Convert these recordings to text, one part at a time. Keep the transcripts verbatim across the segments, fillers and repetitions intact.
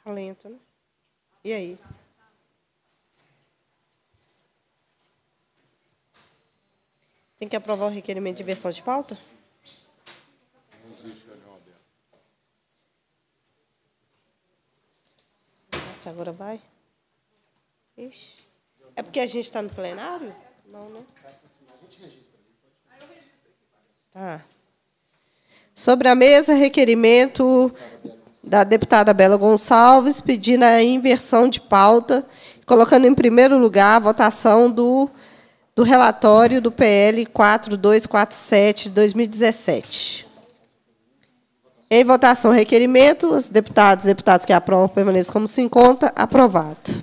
Tá lento, né? E aí? Tem que aprovar o requerimento de versão de pauta? Nossa, agora vai? Ixi. É porque a gente está no plenário? Não, né? Tá. Sobre a mesa, requerimento da deputada Bela Gonçalves, pedindo a inversão de pauta, colocando em primeiro lugar a votação do, do relatório do P L quatro dois quatro sete de dois mil e dezessete. Em votação, requerimento, os deputados e deputadas que aprovam permaneçam como se encontra. Aprovado.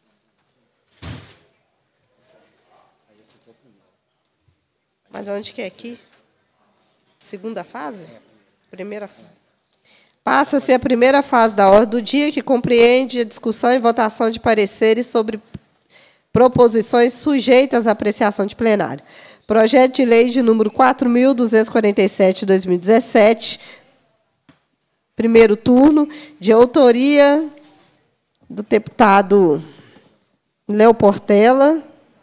Mas onde que é aqui? Segunda fase? Primeira fase. Passa-se a primeira fase da ordem do dia, que compreende a discussão e votação de pareceres sobre proposições sujeitas à apreciação de plenário. Projeto de lei de número quatro mil duzentos e quarenta e sete de dois mil e dezessete, primeiro turno, de autoria do deputado Léo Portela.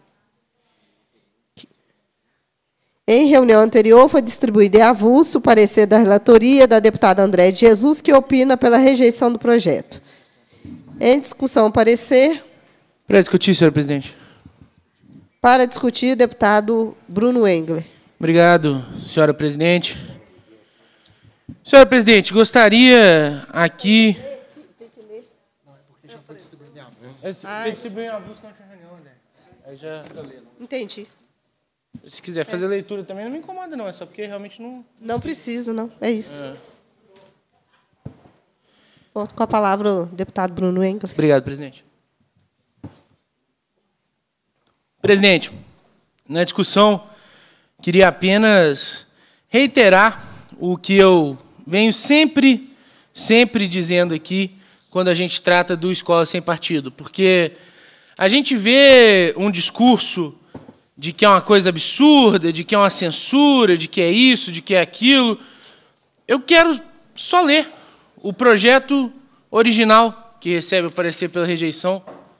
Em reunião anterior, foi distribuído em avulso o parecer da relatoria da deputada André de Jesus, que opina pela rejeição do projeto. Em discussão, parecer. Para discutir, senhor presidente. Para discutir, o deputado Bruno Engler. Obrigado, senhora presidente. Senhora presidente, gostaria aqui... Tem que ler. Não, é porque já foi distribuído em avulso. Foi distribuído em avulso na outra reunião, André. Aí já... Entendi. Se quiser fazer leitura também, não me incomoda, não. É só porque realmente não... Não precisa, não. É isso. É. Porto com a palavra o deputado Bruno Engler. Obrigado, presidente. Presidente, na discussão, queria apenas reiterar o que eu venho sempre, sempre dizendo aqui quando a gente trata do Escola Sem Partido. Porque a gente vê um discurso de que é uma coisa absurda, de que é uma censura, de que é isso, de que é aquilo. Eu quero só ler o projeto original, que recebe o parecer pela rejeição.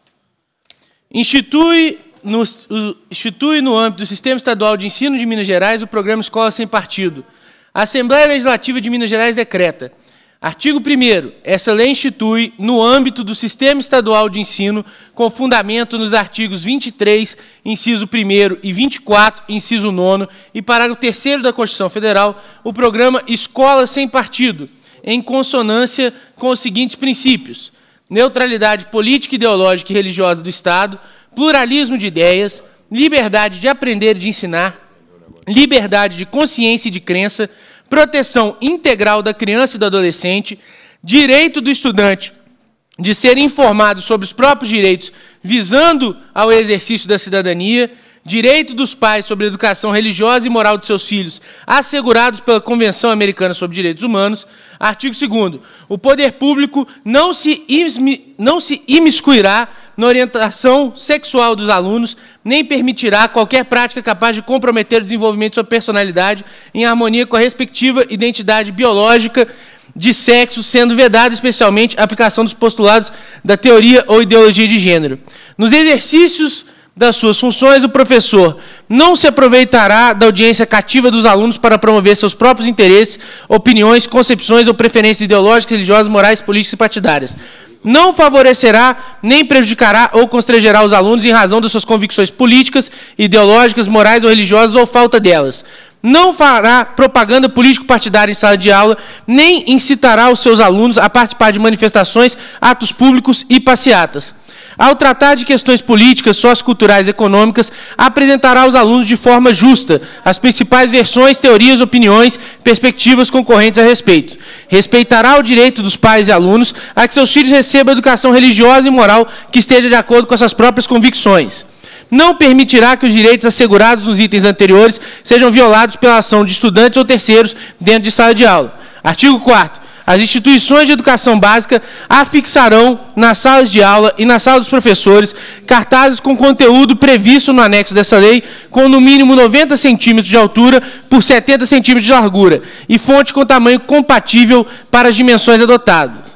Institui no, institui no âmbito do Sistema Estadual de Ensino de Minas Gerais o programa Escola Sem Partido. A Assembleia Legislativa de Minas Gerais decreta. Artigo primeiro. Essa lei institui, no âmbito do Sistema Estadual de Ensino, com fundamento nos artigos vinte e três, inciso primeiro, e vinte e quatro, inciso nono, e parágrafo terceiro da Constituição Federal, o programa Escola Sem Partido, em consonância com os seguintes princípios: neutralidade política, ideológica e religiosa do Estado, pluralismo de ideias, liberdade de aprender e de ensinar, liberdade de consciência e de crença, proteção integral da criança e do adolescente, direito do estudante de ser informado sobre os próprios direitos, visando ao exercício da cidadania, direito dos pais sobre a educação religiosa e moral de seus filhos, assegurados pela Convenção Americana sobre Direitos Humanos. Artigo segundo. O poder público não se, não se imiscuirá na orientação sexual dos alunos, nem permitirá qualquer prática capaz de comprometer o desenvolvimento de sua personalidade em harmonia com a respectiva identidade biológica de sexo, sendo vedada especialmente a aplicação dos postulados da teoria ou ideologia de gênero. Nos exercícios das suas funções, o professor não se aproveitará da audiência cativa dos alunos para promover seus próprios interesses, opiniões, concepções ou preferências ideológicas, religiosas, morais, políticas e partidárias. Não favorecerá, nem prejudicará ou constrangerá os alunos em razão das suas convicções políticas, ideológicas, morais ou religiosas ou falta delas. Não fará propaganda político-partidária em sala de aula, nem incitará os seus alunos a participar de manifestações, atos públicos e passeatas. Ao tratar de questões políticas, socioculturais e econômicas, apresentará aos alunos de forma justa as principais versões, teorias, opiniões, perspectivas concorrentes a respeito. Respeitará o direito dos pais e alunos a que seus filhos recebam educação religiosa e moral que esteja de acordo com as suas próprias convicções. Não permitirá que os direitos assegurados nos itens anteriores sejam violados pela ação de estudantes ou terceiros dentro de sala de aula. Artigo quarto. As instituições de educação básica afixarão nas salas de aula e na sala dos professores cartazes com conteúdo previsto no anexo dessa lei, com no mínimo noventa centímetros de altura por setenta centímetros de largura e fonte com tamanho compatível para as dimensões adotadas.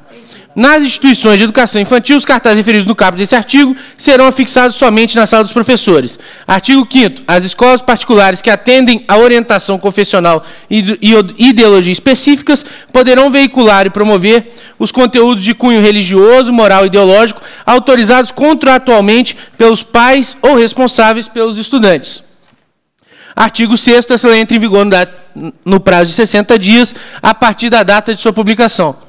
Nas instituições de educação infantil, os cartazes referidos no caput desse artigo serão afixados somente na sala dos professores. Artigo quinto. As escolas particulares que atendem à orientação confessional e ideologia específicas poderão veicular e promover os conteúdos de cunho religioso, moral e ideológico autorizados contratualmente pelos pais ou responsáveis pelos estudantes. Artigo sexto. Essa lei entra em vigor no prazo de sessenta dias a partir da data de sua publicação.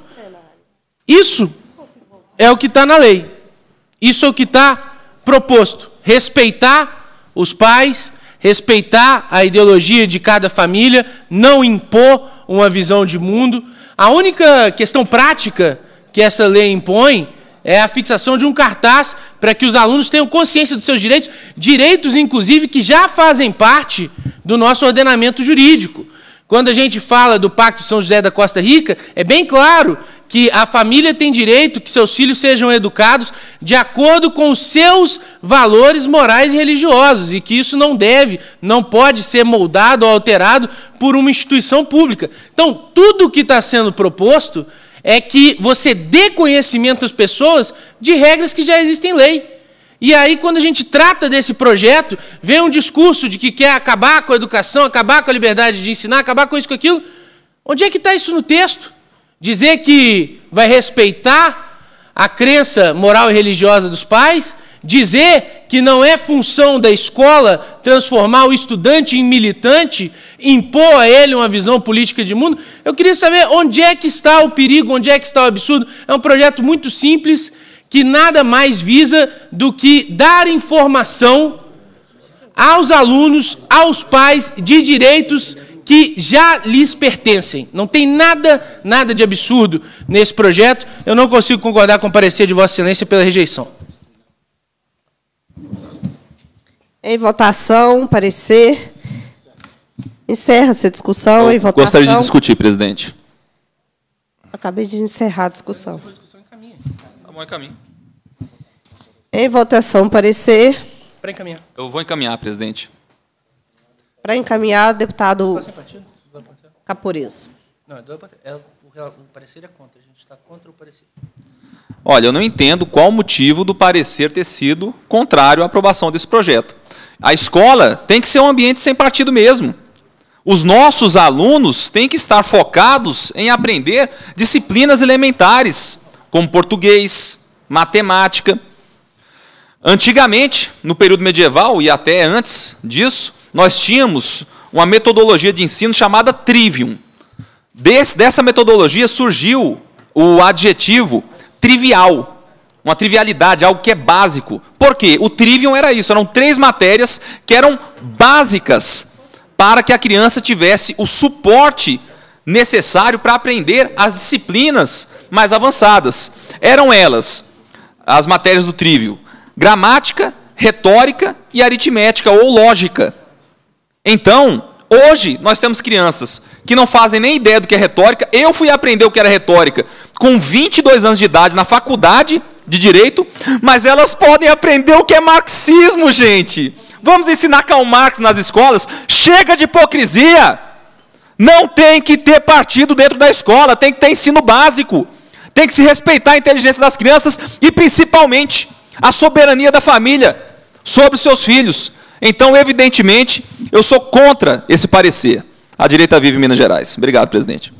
Isso é o que está na lei. Isso é o que está proposto. Respeitar os pais, respeitar a ideologia de cada família, não impor uma visão de mundo. A única questão prática que essa lei impõe é a fixação de um cartaz para que os alunos tenham consciência dos seus direitos, direitos, inclusive, que já fazem parte do nosso ordenamento jurídico. Quando a gente fala do Pacto de São José da Costa Rica, é bem claro que a família tem direito que seus filhos sejam educados de acordo com os seus valores morais e religiosos, e que isso não deve, não pode ser moldado ou alterado por uma instituição pública. Então, tudo o que está sendo proposto é que você dê conhecimento às pessoas de regras que já existem em lei. E aí, quando a gente trata desse projeto, vem um discurso de que quer acabar com a educação, acabar com a liberdade de ensinar, acabar com isso, com aquilo. Onde é que está isso no texto? Dizer que vai respeitar a crença moral e religiosa dos pais, dizer que não é função da escola transformar o estudante em militante, impor a ele uma visão política de mundo. Eu queria saber onde é que está o perigo, onde é que está o absurdo. É um projeto muito simples, que nada mais visa do que dar informação aos alunos, aos pais, de direitos que já lhes pertencem. Não tem nada, nada de absurdo nesse projeto. Eu não consigo concordar com o parecer de Vossa Excelência pela rejeição. Em votação, parecer. Encerra-se a discussão. Eu em votação. Gostaria de discutir, presidente. Acabei de encerrar a discussão. Tá bom, encaminho. Em votação, parecer. Para encaminhar. Eu vou encaminhar, presidente. Para encaminhar, deputado Caporeso. Não, é, o parecer é contra. A gente está contra o parecer. Olha, eu não entendo qual o motivo do parecer ter sido contrário à aprovação desse projeto. A escola tem que ser um ambiente sem partido mesmo. Os nossos alunos têm que estar focados em aprender disciplinas elementares, como português, matemática. Antigamente, no período medieval e até antes disso, nós tínhamos uma metodologia de ensino chamada trivium. Des, dessa metodologia surgiu o adjetivo trivial, uma trivialidade, algo que é básico. Por quê? O trivium era isso, eram três matérias que eram básicas para que a criança tivesse o suporte necessário para aprender as disciplinas mais avançadas. Eram elas, as matérias do trivium: gramática, retórica e aritmética ou lógica. Então, hoje, nós temos crianças que não fazem nem ideia do que é retórica. Eu fui aprender o que era retórica com vinte e dois anos de idade na faculdade de Direito, mas elas podem aprender o que é marxismo, gente. Vamos ensinar Karl Marx nas escolas? Chega de hipocrisia! Não tem que ter partido dentro da escola, tem que ter ensino básico. Tem que se respeitar a inteligência das crianças e, principalmente, a soberania da família sobre os seus filhos. Então, evidentemente, eu sou contra esse parecer. A direita vive em Minas Gerais. Obrigado, presidente.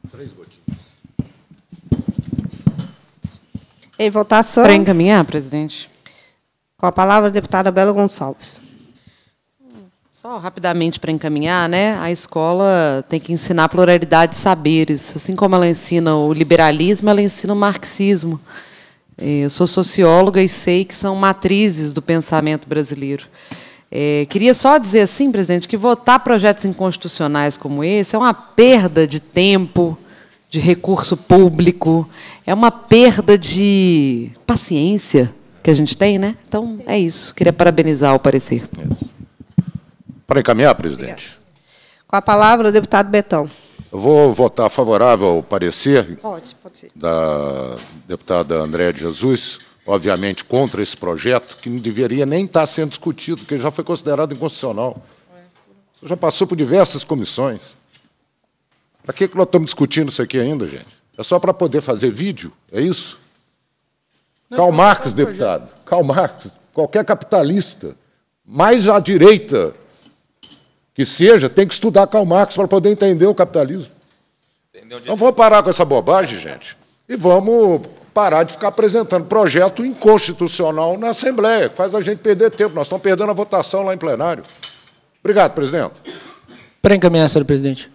Em votação. Para encaminhar, presidente. Com a palavra, a deputada Bela Gonçalves. Só rapidamente para encaminhar, né? A escola tem que ensinar a pluralidade de saberes. Assim como ela ensina o liberalismo, ela ensina o marxismo. Eu sou socióloga e sei que são matrizes do pensamento brasileiro. É, queria só dizer assim, presidente, que votar projetos inconstitucionais como esse é uma perda de tempo, de recurso público, é uma perda de paciência que a gente tem, né? Então, é isso. Queria parabenizar o parecer. Para encaminhar, presidente. Com a palavra, o deputado Betão. Eu vou votar favorável ao parecer Pode, pode ser. da deputada Andréa de Jesus, obviamente contra esse projeto, que não deveria nem estar sendo discutido, porque já foi considerado inconstitucional. Isso já passou por diversas comissões. Para que que nós estamos discutindo isso aqui ainda, gente? É só para poder fazer vídeo? É isso? Karl Marx, deputado. Karl Marx, qualquer capitalista, mais à direita que seja, tem que estudar Karl Marx para poder entender o capitalismo. Então vamos parar com essa bobagem, gente, e vamos parar de ficar apresentando projeto inconstitucional na Assembleia, que faz a gente perder tempo. Nós estamos perdendo a votação lá em plenário. Obrigado, presidente. Para encaminhar, senhor presidente.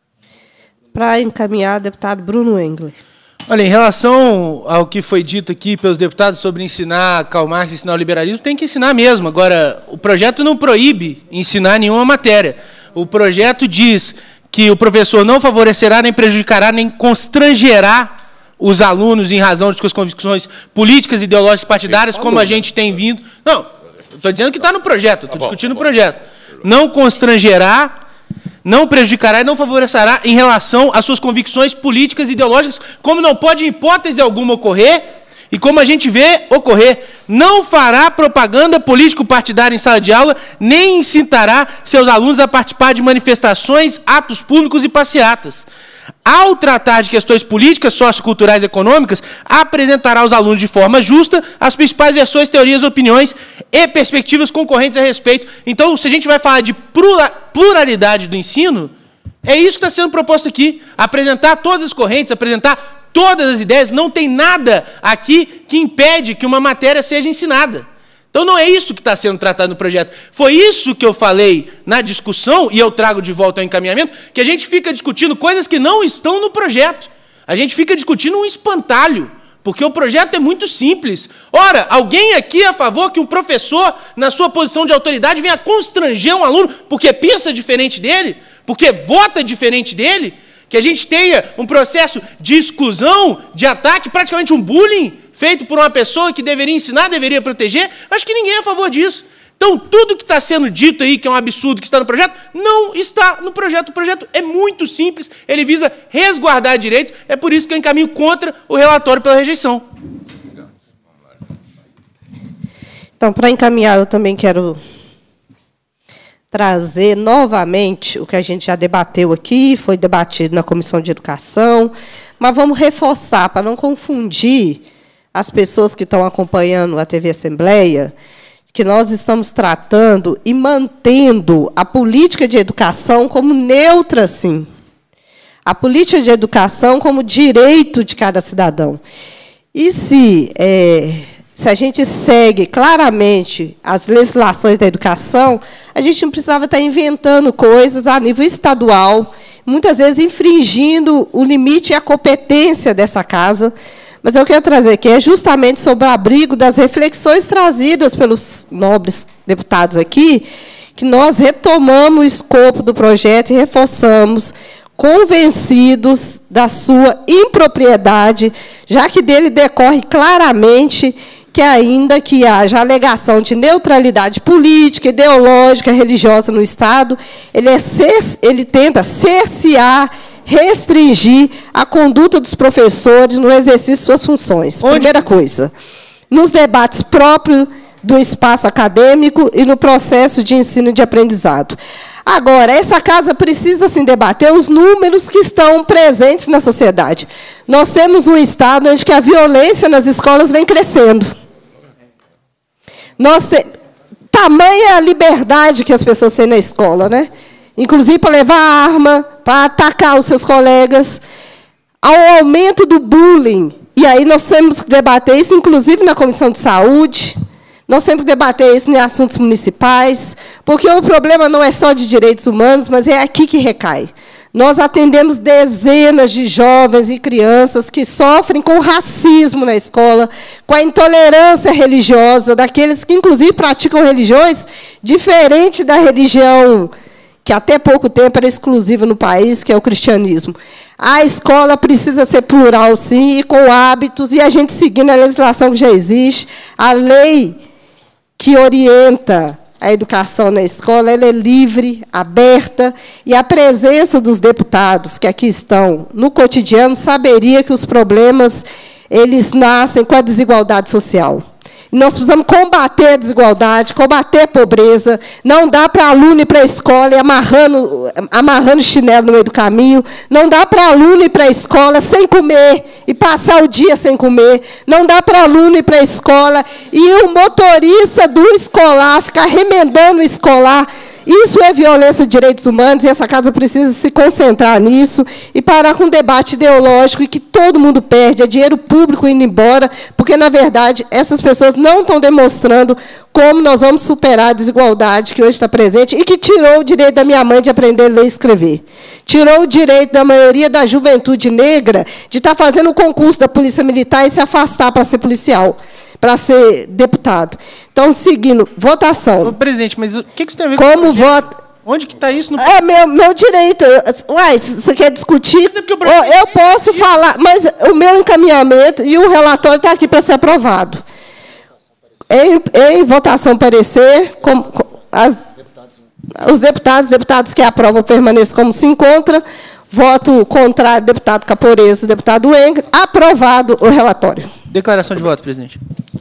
Para encaminhar, deputado Bruno Engler. Olha, em relação ao que foi dito aqui pelos deputados sobre ensinar Karl Marx, ensinar o liberalismo, tem que ensinar mesmo. Agora, o projeto não proíbe ensinar nenhuma matéria. O projeto diz que o professor não favorecerá, nem prejudicará, nem constrangerá os alunos em razão de suas convicções políticas, ideológicas, partidárias, como a gente tem vindo... Não, estou dizendo que está no projeto, estou discutindo o projeto. Não constrangerá, não prejudicará e não favorecerá em relação às suas convicções políticas e ideológicas, como não pode, em hipótese alguma, ocorrer, e como a gente vê ocorrer, não fará propaganda político-partidária em sala de aula, nem incitará seus alunos a participar de manifestações, atos públicos e passeatas. Ao tratar de questões políticas, socioculturais e econômicas, apresentará aos alunos de forma justa as principais versões, teorias, opiniões e perspectivas concorrentes a respeito. Então, se a gente vai falar de pluralidade do ensino, é isso que está sendo proposto aqui. Apresentar todas as correntes, apresentar todas as ideias. Não tem nada aqui que impede que uma matéria seja ensinada. Então, não é isso que está sendo tratado no projeto. Foi isso que eu falei na discussão, e eu trago de volta ao encaminhamento, que a gente fica discutindo coisas que não estão no projeto. A gente fica discutindo um espantalho, porque o projeto é muito simples. Ora, alguém aqui é a favor que um professor, na sua posição de autoridade, venha constranger um aluno porque pensa diferente dele, porque vota diferente dele, que a gente tenha um processo de exclusão, de ataque, praticamente um bullying, feito por uma pessoa que deveria ensinar, deveria proteger? Acho que ninguém é a favor disso. Então, tudo que está sendo dito aí, que é um absurdo que está no projeto, não está no projeto. O projeto é muito simples, ele visa resguardar direito, é por isso que eu encaminho contra o relatório pela rejeição. Então, para encaminhar, eu também quero trazer novamente o que a gente já debateu aqui, foi debatido na Comissão de Educação, mas vamos reforçar, para não confundir as pessoas que estão acompanhando a T V Assembleia, que nós estamos tratando e mantendo a política de educação como neutra, sim. A política de educação como direito de cada cidadão. E se, é, se a gente segue claramente as legislações da educação, a gente não precisava estar inventando coisas a nível estadual, muitas vezes infringindo o limite e a competência dessa casa. Mas eu quero trazer aqui é justamente sobre o abrigo das reflexões trazidas pelos nobres deputados aqui, que nós retomamos o escopo do projeto e reforçamos, convencidos da sua impropriedade, já que dele decorre claramente que, ainda que haja alegação de neutralidade política, ideológica, religiosa no Estado, ele, é cer ele tenta cercear, restringir a conduta dos professores no exercício de suas funções. Onde? Primeira coisa, nos debates próprios do espaço acadêmico e no processo de ensino e de aprendizado. Agora, essa casa precisa sim debater os números que estão presentes na sociedade. Nós temos um Estado onde que a violência nas escolas vem crescendo. Nós te... Tamanha a liberdade que as pessoas têm na escola, né? Inclusive para levar arma, para atacar os seus colegas, ao aumento do bullying. E aí nós temos que debater isso, inclusive na Comissão de Saúde, nós temos que debater isso em assuntos municipais, porque o problema não é só de direitos humanos, mas é aqui que recai. Nós atendemos dezenas de jovens e crianças que sofrem com racismo na escola, com a intolerância religiosa, daqueles que, inclusive, praticam religiões diferentes da religião que até pouco tempo era exclusiva no país, que é o cristianismo. A escola precisa ser plural, sim, e com hábitos, e a gente seguindo a legislação que já existe, a lei que orienta a educação na escola, ela é livre, aberta, e a presença dos deputados que aqui estão no cotidiano saberia que os problemas eles nascem com a desigualdade social. E nós precisamos combater a desigualdade, combater a pobreza. Não dá para aluno ir para a escola e amarrando, amarrando chinelo no meio do caminho. Não dá para aluno ir para a escola sem comer e passar o dia sem comer. Não dá para aluno ir para a escola e o motorista do escolar ficar remendando o escolar. Isso é violência de direitos humanos, e essa casa precisa se concentrar nisso e parar com um debate ideológico e que todo mundo perde, é dinheiro público indo embora, porque, na verdade, essas pessoas não estão demonstrando como nós vamos superar a desigualdade que hoje está presente e que tirou o direito da minha mãe de aprender a ler e escrever. Tirou o direito da maioria da juventude negra de estar fazendo o concurso da Polícia Militar e se afastar para ser policial, para ser deputado. Então, seguindo, votação. Ô, presidente, mas o que, que isso tem a ver com Como o vota? Onde que está isso? No... É meu, meu direito. Uai, você quer discutir? Eu, eu posso falar, mas o meu encaminhamento e o relatório está aqui para ser aprovado. Em, em votação parecer, com, com, as, os deputados, deputados que aprovam permaneçam como se encontra. Voto contrário, deputado Caporeso, deputado Wengler. Aprovado o relatório. Declaração de voto, presidente.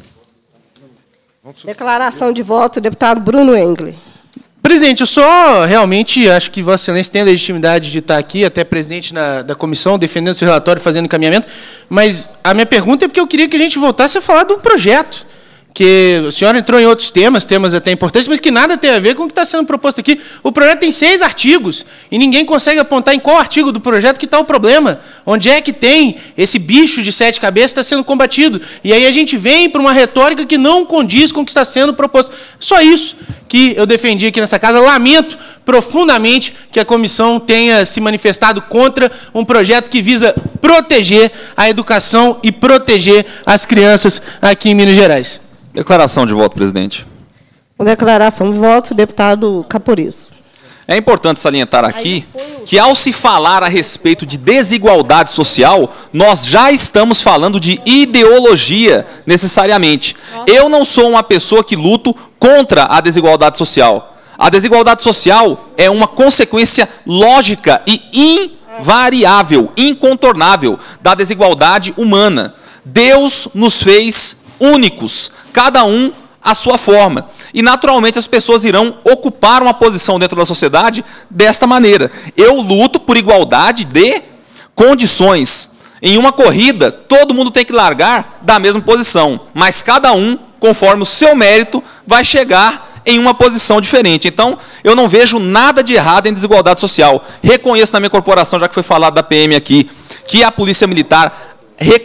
Declaração de voto, deputado Bruno Wengler. Presidente, eu só realmente acho que Vossa Excelência tem a legitimidade de estar aqui, até presidente na, da comissão, defendendo seu relatório, fazendo encaminhamento, mas a minha pergunta é porque eu queria que a gente voltasse a falar do projeto, que o senhor entrou em outros temas, temas até importantes, mas que nada tem a ver com o que está sendo proposto aqui. O projeto tem seis artigos, e ninguém consegue apontar em qual artigo do projeto que está o problema. Onde é que tem esse bicho de sete cabeças que está sendo combatido? E aí a gente vem para uma retórica que não condiz com o que está sendo proposto. Só isso que eu defendi aqui nessa casa. Lamento profundamente que a comissão tenha se manifestado contra um projeto que visa proteger a educação e proteger as crianças aqui em Minas Gerais. Declaração de voto, presidente. Declaração de voto, deputado Caporeso. É importante salientar aqui que, ao se falar a respeito de desigualdade social, nós já estamos falando de ideologia, necessariamente. Eu não sou uma pessoa que luto contra a desigualdade social. A desigualdade social é uma consequência lógica e invariável, incontornável, da desigualdade humana. Deus nos fez únicos, cada um à sua forma. E, naturalmente, as pessoas irão ocupar uma posição dentro da sociedade desta maneira. Eu luto por igualdade de condições. Em uma corrida, todo mundo tem que largar da mesma posição, mas cada um, conforme o seu mérito, vai chegar em uma posição diferente. Então, eu não vejo nada de errado em desigualdade social. Reconheço na minha corporação, já que foi falado da P M aqui, que a Polícia Militar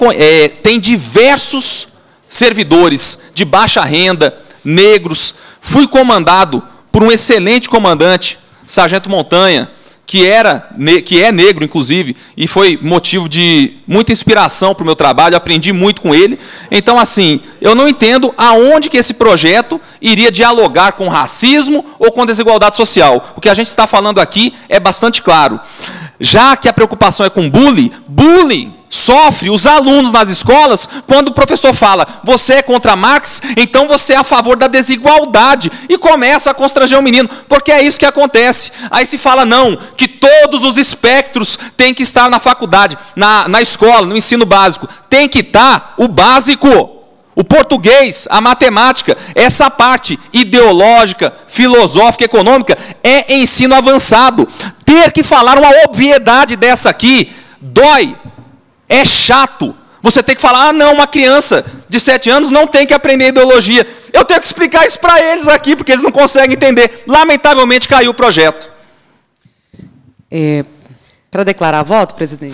é, tem diversos servidores de baixa renda, negros. Fui comandado por um excelente comandante, Sargento Montanha, que, era, que é negro, inclusive, e foi motivo de muita inspiração para o meu trabalho, aprendi muito com ele. Então, assim, eu não entendo aonde que esse projeto iria dialogar com racismo ou com desigualdade social. O que a gente está falando aqui é bastante claro. Já que a preocupação é com bullying, bullying sofre os alunos nas escolas quando o professor fala: você é contra Marx, então você é a favor da desigualdade, e começa a constranger o menino, porque é isso que acontece. Aí se fala não, que todos os espectros têm que estar na faculdade, na, na escola, no ensino básico. Tem que estar o básico, o português, a matemática. Essa parte ideológica, filosófica, econômica é ensino avançado. Ter que falar uma obviedade dessa aqui dói. É chato. Você tem que falar: ah, não, uma criança de sete anos não tem que aprender ideologia. Eu tenho que explicar isso para eles aqui, porque eles não conseguem entender. Lamentavelmente, caiu o projeto. É, para declarar voto, presidente?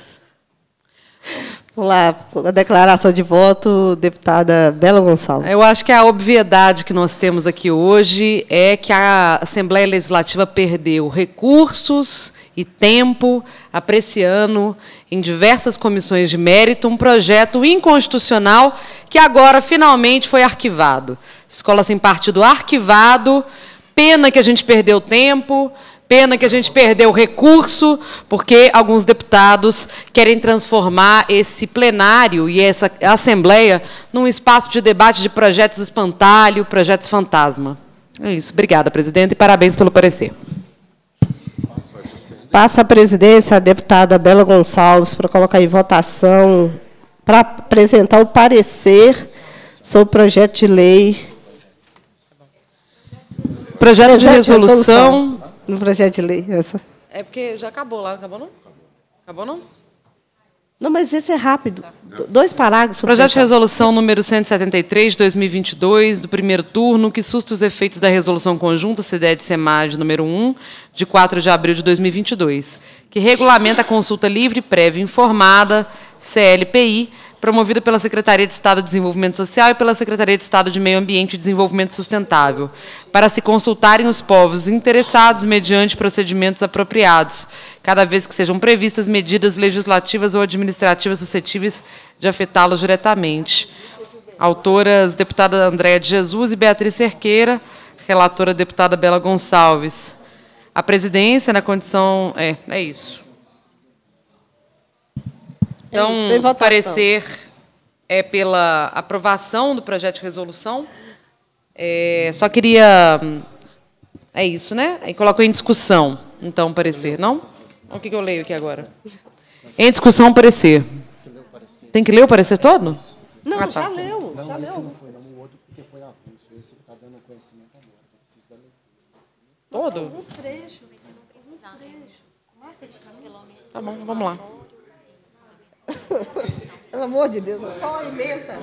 Vamos lá, a declaração de voto, deputada Bela Gonçalves. Eu acho que a obviedade que nós temos aqui hoje é que a Assembleia Legislativa perdeu recursos e tempo apreciando em diversas comissões de mérito um projeto inconstitucional que agora finalmente foi arquivado. Escola Sem Partido arquivado, pena que a gente perdeu tempo, pena que a gente perdeu recurso, porque alguns deputados querem transformar esse plenário e essa Assembleia num espaço de debate de projetos espantalho, projetos fantasma. É isso. Obrigada, presidente, e parabéns pelo parecer. Passa a presidência a deputada Bela Gonçalves para colocar em votação, para apresentar o parecer sobre o projeto de lei. Projeto de resolução. resolução. No projeto de lei. Essa. É porque já acabou lá, acabou não? Acabou não? Não, mas esse é rápido. Dois parágrafos. Projeto de resolução número cento e setenta e três, de dois mil e vinte e dois, do primeiro turno, que susta os efeitos da resolução conjunta C D E D-SEMAD número um, de quatro de abril de dois mil e vinte e dois, que regulamenta a consulta livre, prévia informada, C L P I, promovida pela Secretaria de Estado de Desenvolvimento Social e pela Secretaria de Estado de Meio Ambiente e Desenvolvimento Sustentável, para se consultarem os povos interessados mediante procedimentos apropriados, cada vez que sejam previstas medidas legislativas ou administrativas suscetíveis de afetá-los diretamente. Autoras, deputada Andréa de Jesus e Beatriz Cerqueira, relatora, deputada Bela Gonçalves. A presidência, na condição... É, é isso. Então, o parecer é pela aprovação do projeto de resolução. É, só queria... É isso, né? Aí colocou em discussão, então, o parecer, não? O que, que eu leio aqui agora? Em discussão, parecer. Tem que ler o parecer todo? Não, Ah, tá. já leu, já leu. Todo? Alguns trechos. Tá bom, vamos lá. Pelo amor de Deus, é só emenda.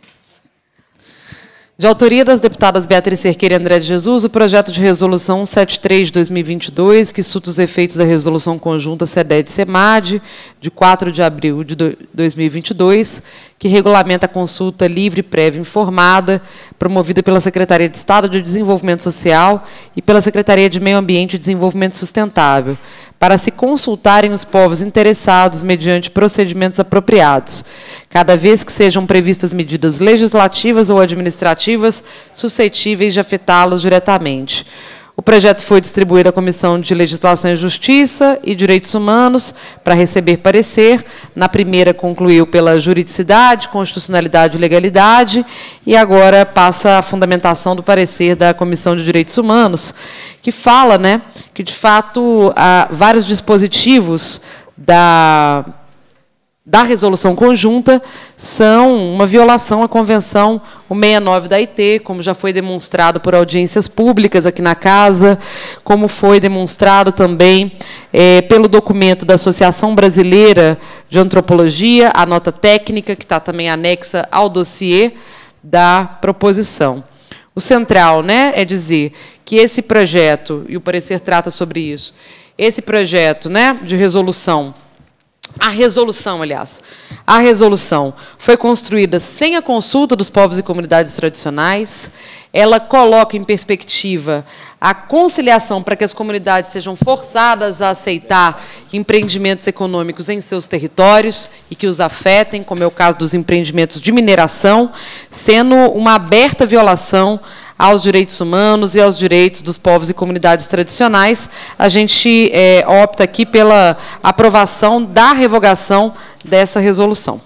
De autoria das deputadas Beatriz Cerqueira e André de Jesus, o projeto de resolução cento e setenta e três de dois mil e vinte e dois, que susta os efeitos da resolução conjunta C D E D-SEMAD, de quatro de abril de dois mil e vinte e dois, que regulamenta a consulta livre, prévia informada, promovida pela Secretaria de Estado de Desenvolvimento Social e pela Secretaria de Meio Ambiente e Desenvolvimento Sustentável, para se consultarem os povos interessados mediante procedimentos apropriados, cada vez que sejam previstas medidas legislativas ou administrativas suscetíveis de afetá-los diretamente. O projeto foi distribuído à Comissão de Legislação e Justiça e Direitos Humanos para receber parecer. Na primeira, concluiu pela juridicidade, constitucionalidade e legalidade, e agora passa a fundamentação do parecer da Comissão de Direitos Humanos, que fala, né, que, de fato, há vários dispositivos da... da resolução conjunta são uma violação à Convenção cento e sessenta e nove da O I T, como já foi demonstrado por audiências públicas aqui na Casa, como foi demonstrado também é, pelo documento da Associação Brasileira de Antropologia, a nota técnica, que está também anexa ao dossiê da proposição. O central, né, é dizer que esse projeto, e o parecer trata sobre isso, esse projeto, né, de resolução, a resolução, aliás, a resolução foi construída sem a consulta dos povos e comunidades tradicionais. Ela coloca em perspectiva a conciliação para que as comunidades sejam forçadas a aceitar empreendimentos econômicos em seus territórios e que os afetem, como é o caso dos empreendimentos de mineração, sendo uma aberta violação aos direitos humanos e aos direitos dos povos e comunidades tradicionais. A gente é, opta aqui pela aprovação da revogação dessa resolução.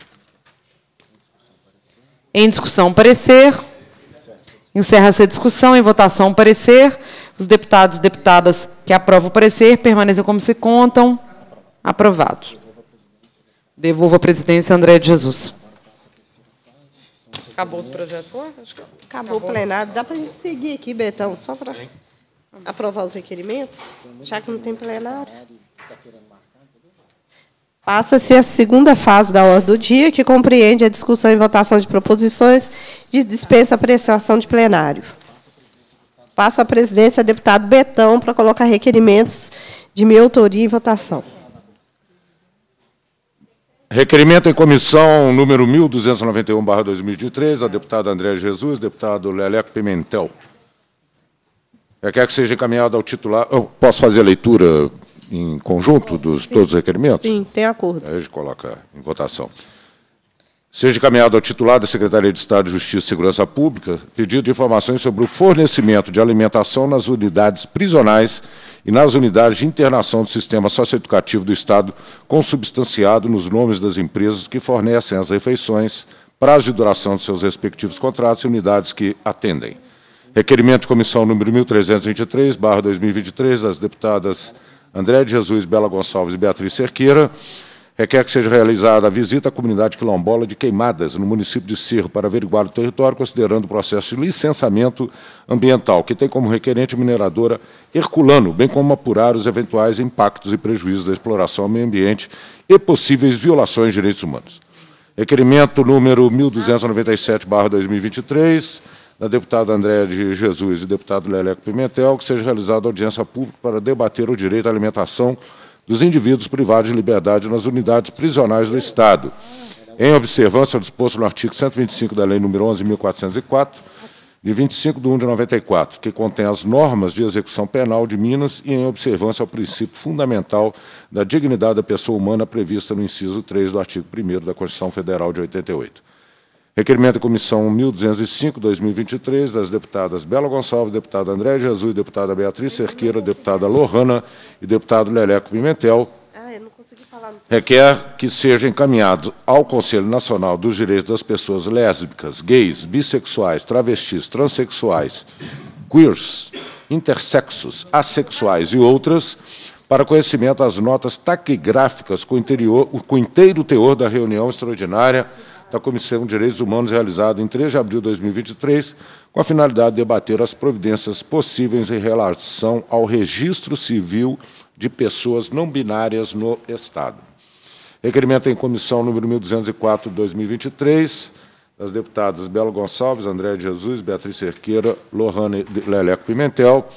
Em discussão, parecer. Encerra-se a discussão. Em votação, parecer. Os deputados e deputadas que aprovam o parecer permanecem como se contam. Aprovado. Devolvo a presidência a André de Jesus. Acabou os projetos? Acho que Acabou o plenário. Dá para a gente seguir aqui, Betão, só para aprovar os requerimentos, já que não tem plenário. Passa-se a segunda fase da ordem do dia, que compreende a discussão e votação de proposições de dispensa à apreciação de plenário. Passo a presidência ao deputado Betão para colocar requerimentos de minha autoria em votação. Requerimento em comissão número mil duzentos e noventa e um barra dois mil e vinte e três, da deputada Andréa Jesus, deputado Leleco Pimentel. Quer que seja encaminhado ao titular... Eu posso fazer a leitura em conjunto dos todos os requerimentos? Sim, tem acordo. Aí a gente coloca em votação. Seja encaminhado ao titular da Secretaria de Estado de Justiça e Segurança Pública pedido de informações sobre o fornecimento de alimentação nas unidades prisionais e nas unidades de internação do sistema socioeducativo do Estado, consubstanciado nos nomes das empresas que fornecem as refeições, prazo de duração de seus respectivos contratos e unidades que atendem. Requerimento de comissão número mil trezentos e vinte e três barra dois mil e vinte e três, das deputadas André de Jesus, Bela Gonçalves e Beatriz Cerqueira, Requer que seja realizada a visita à comunidade quilombola de Queimadas, no município de Cerro, para averiguar o território, considerando o processo de licenciamento ambiental, que tem como requerente a mineradora Herculano, bem como apurar os eventuais impactos e prejuízos da exploração ao meio ambiente e possíveis violações de direitos humanos. Requerimento número mil duzentos e noventa e sete barra dois mil e vinte e três, da deputada Andréa de Jesus e deputado Leleco Pimentel, que seja realizada audiência pública para debater o direito à alimentação dos indivíduos privados de liberdade nas unidades prisionais do Estado, em observância ao disposto no artigo cento e vinte e cinco da Lei número onze mil quatrocentos e quatro, de vinte e cinco de um de noventa e quatro, que contém as normas de execução penal de Minas e em observância ao princípio fundamental da dignidade da pessoa humana prevista no inciso três do artigo primeiro da Constituição Federal de oitenta e oito. Requerimento da Comissão mil duzentos e cinco barra dois mil e vinte e três, das deputadas Bela Gonçalves, deputada André Jesus, deputada Beatriz Cerqueira, deputada Lohana e deputado Leleco Pimentel, Ah, eu não consegui falar. requer que sejam encaminhados ao Conselho Nacional dos Direitos das Pessoas Lésbicas, Gays, Bissexuais, Travestis, Transsexuais, Queers, Intersexos, Assexuais e outras, para conhecimento as notas taquigráficas com, interior, com inteiro teor da reunião extraordinária da Comissão de Direitos Humanos realizada em três de abril de dois mil e vinte e três, com a finalidade de debater as providências possíveis em relação ao registro civil de pessoas não binárias no Estado. Requerimento em comissão número mil duzentos e quatro de dois mil e vinte e três, das deputadas Bela Gonçalves, André de Jesus, Beatriz Cerqueira, Lohana e Leleco Pimentel,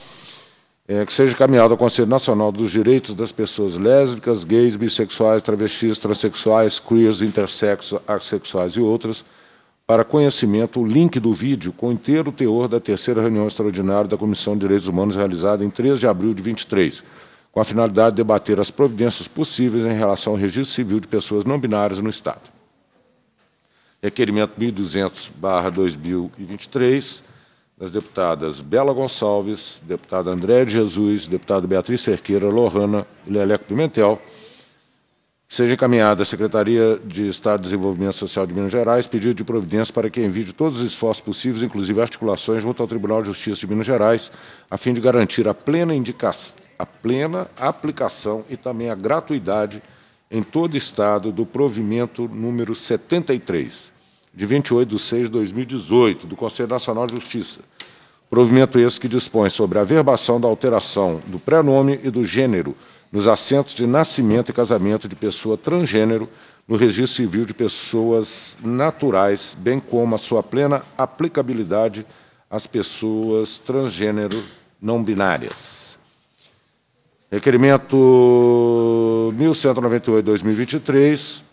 é, que seja encaminhado ao Conselho Nacional dos Direitos das Pessoas Lésbicas, Gays, Bissexuais, Travestis, Transsexuais, Queers, Intersexos, Assexuais e outras, para conhecimento o link do vídeo com inteiro teor da terceira reunião extraordinária da Comissão de Direitos Humanos realizada em três de abril de vinte e três, com a finalidade de debater as providências possíveis em relação ao registro civil de pessoas não binárias no Estado. Requerimento mil e duzentos barra dois mil e vinte e três, das deputadas Bela Gonçalves, deputada André de Jesus, deputada Beatriz Cerqueira, Lohana e Leleco Pimentel, seja encaminhada à Secretaria de Estado de Desenvolvimento Social de Minas Gerais pedido de providência para que envie todos os esforços possíveis, inclusive articulações, junto ao Tribunal de Justiça de Minas Gerais, a fim de garantir a plena indicação, a plena aplicação e também a gratuidade em todo o Estado do provimento número setenta e três, de vinte e oito de seis de dois mil e dezoito, do Conselho Nacional de Justiça. Provimento esse que dispõe sobre a averbação da alteração do prenome e do gênero nos assentos de nascimento e casamento de pessoa transgênero no registro civil de pessoas naturais, bem como a sua plena aplicabilidade às pessoas transgênero não binárias. Requerimento mil cento e noventa e oito barra dois mil e vinte e três,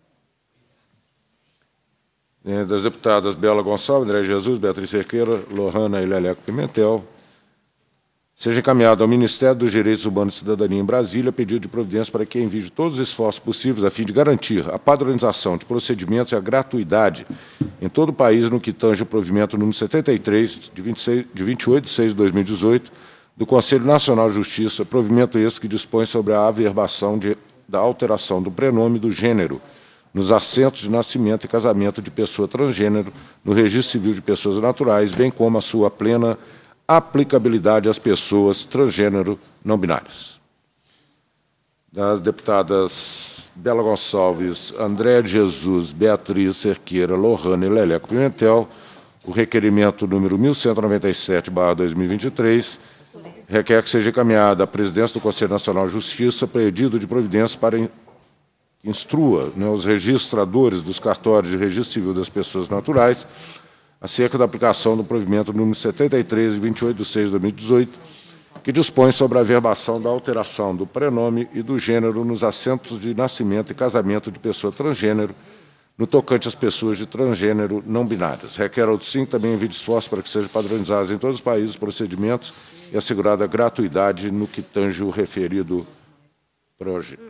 das deputadas Bela Gonçalves, André Jesus, Beatriz Cerqueira, Lohana e Leleco Pimentel, seja encaminhado ao Ministério dos Direitos Humanos e Cidadania em Brasília pedido de providência para que envie todos os esforços possíveis a fim de garantir a padronização de procedimentos e a gratuidade em todo o país no que tange o provimento número setenta e três, de, vinte e seis, de vinte e oito de seis de dois mil e dezoito, do Conselho Nacional de Justiça, provimento esse que dispõe sobre a averbação de, da alteração do prenome e do gênero nos assentos de nascimento e casamento de pessoa transgênero no registro civil de pessoas naturais, bem como a sua plena aplicabilidade às pessoas transgênero não binárias. Das deputadas Bela Gonçalves, André de Jesus, Beatriz Cerqueira, Lohana e Leleco Pimentel, o requerimento número mil cento e noventa e sete barra dois mil e vinte e três, requer que seja encaminhada à presidência do Conselho Nacional de Justiça pedido de providência para instrua, né, os registradores dos cartórios de registro civil das pessoas naturais acerca da aplicação do provimento número setenta e três, de vinte e oito de seis de dois mil e dezoito, que dispõe sobre a averbação da alteração do prenome e do gênero nos assentos de nascimento e casamento de pessoa transgênero, no tocante às pessoas de transgênero não binárias. Requer ao sim também envie esforço para que sejam padronizados em todos os países os procedimentos e assegurada a gratuidade no que tange o referido projeto.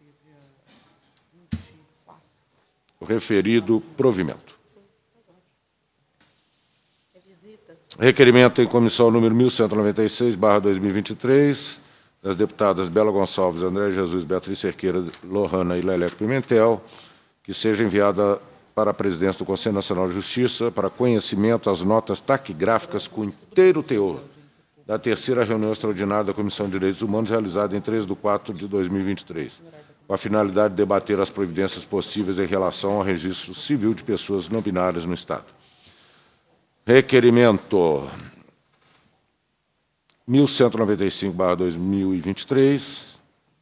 O referido provimento. Requerimento em comissão número mil cento e noventa e seis barra dois mil e vinte e três, das deputadas Bela Gonçalves, André Jesus, Beatriz Cerqueira, Lohana e Leleco Pimentel, que seja enviada para a presidência do Conselho Nacional de Justiça para conhecimento as notas taquigráficas com inteiro teor da terceira reunião extraordinária da Comissão de Direitos Humanos realizada em três de quatro de dois mil e vinte e três, com a finalidade de debater as providências possíveis em relação ao registro civil de pessoas não binárias no Estado. Requerimento mil cento e noventa e cinco barra dois mil e vinte e três,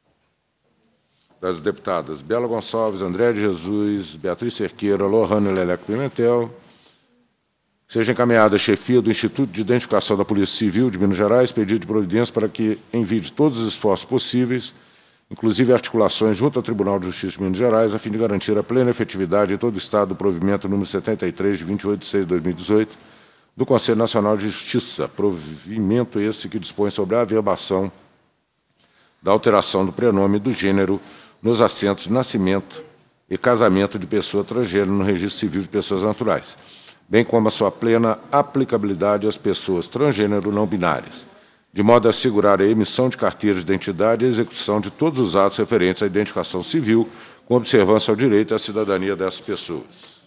das deputadas Bela Gonçalves, André de Jesus, Beatriz Cerqueira, Lohane Leleco Pimentel, seja encaminhada à chefia do Instituto de Identificação da Polícia Civil de Minas Gerais pedido de providência para que envie todos os esforços possíveis, inclusive articulações junto ao Tribunal de Justiça de Minas Gerais, a fim de garantir a plena efetividade em todo o Estado do provimento número setenta e três, de vinte e oito de seis de dois mil e dezoito, do Conselho Nacional de Justiça, provimento esse que dispõe sobre a averbação da alteração do prenome e do gênero nos assentos de nascimento e casamento de pessoa transgênero no registro civil de pessoas naturais, bem como a sua plena aplicabilidade às pessoas transgênero não binárias, de modo a assegurar a emissão de carteiras de identidade e a execução de todos os atos referentes à identificação civil, com observância ao direito e à cidadania dessas pessoas.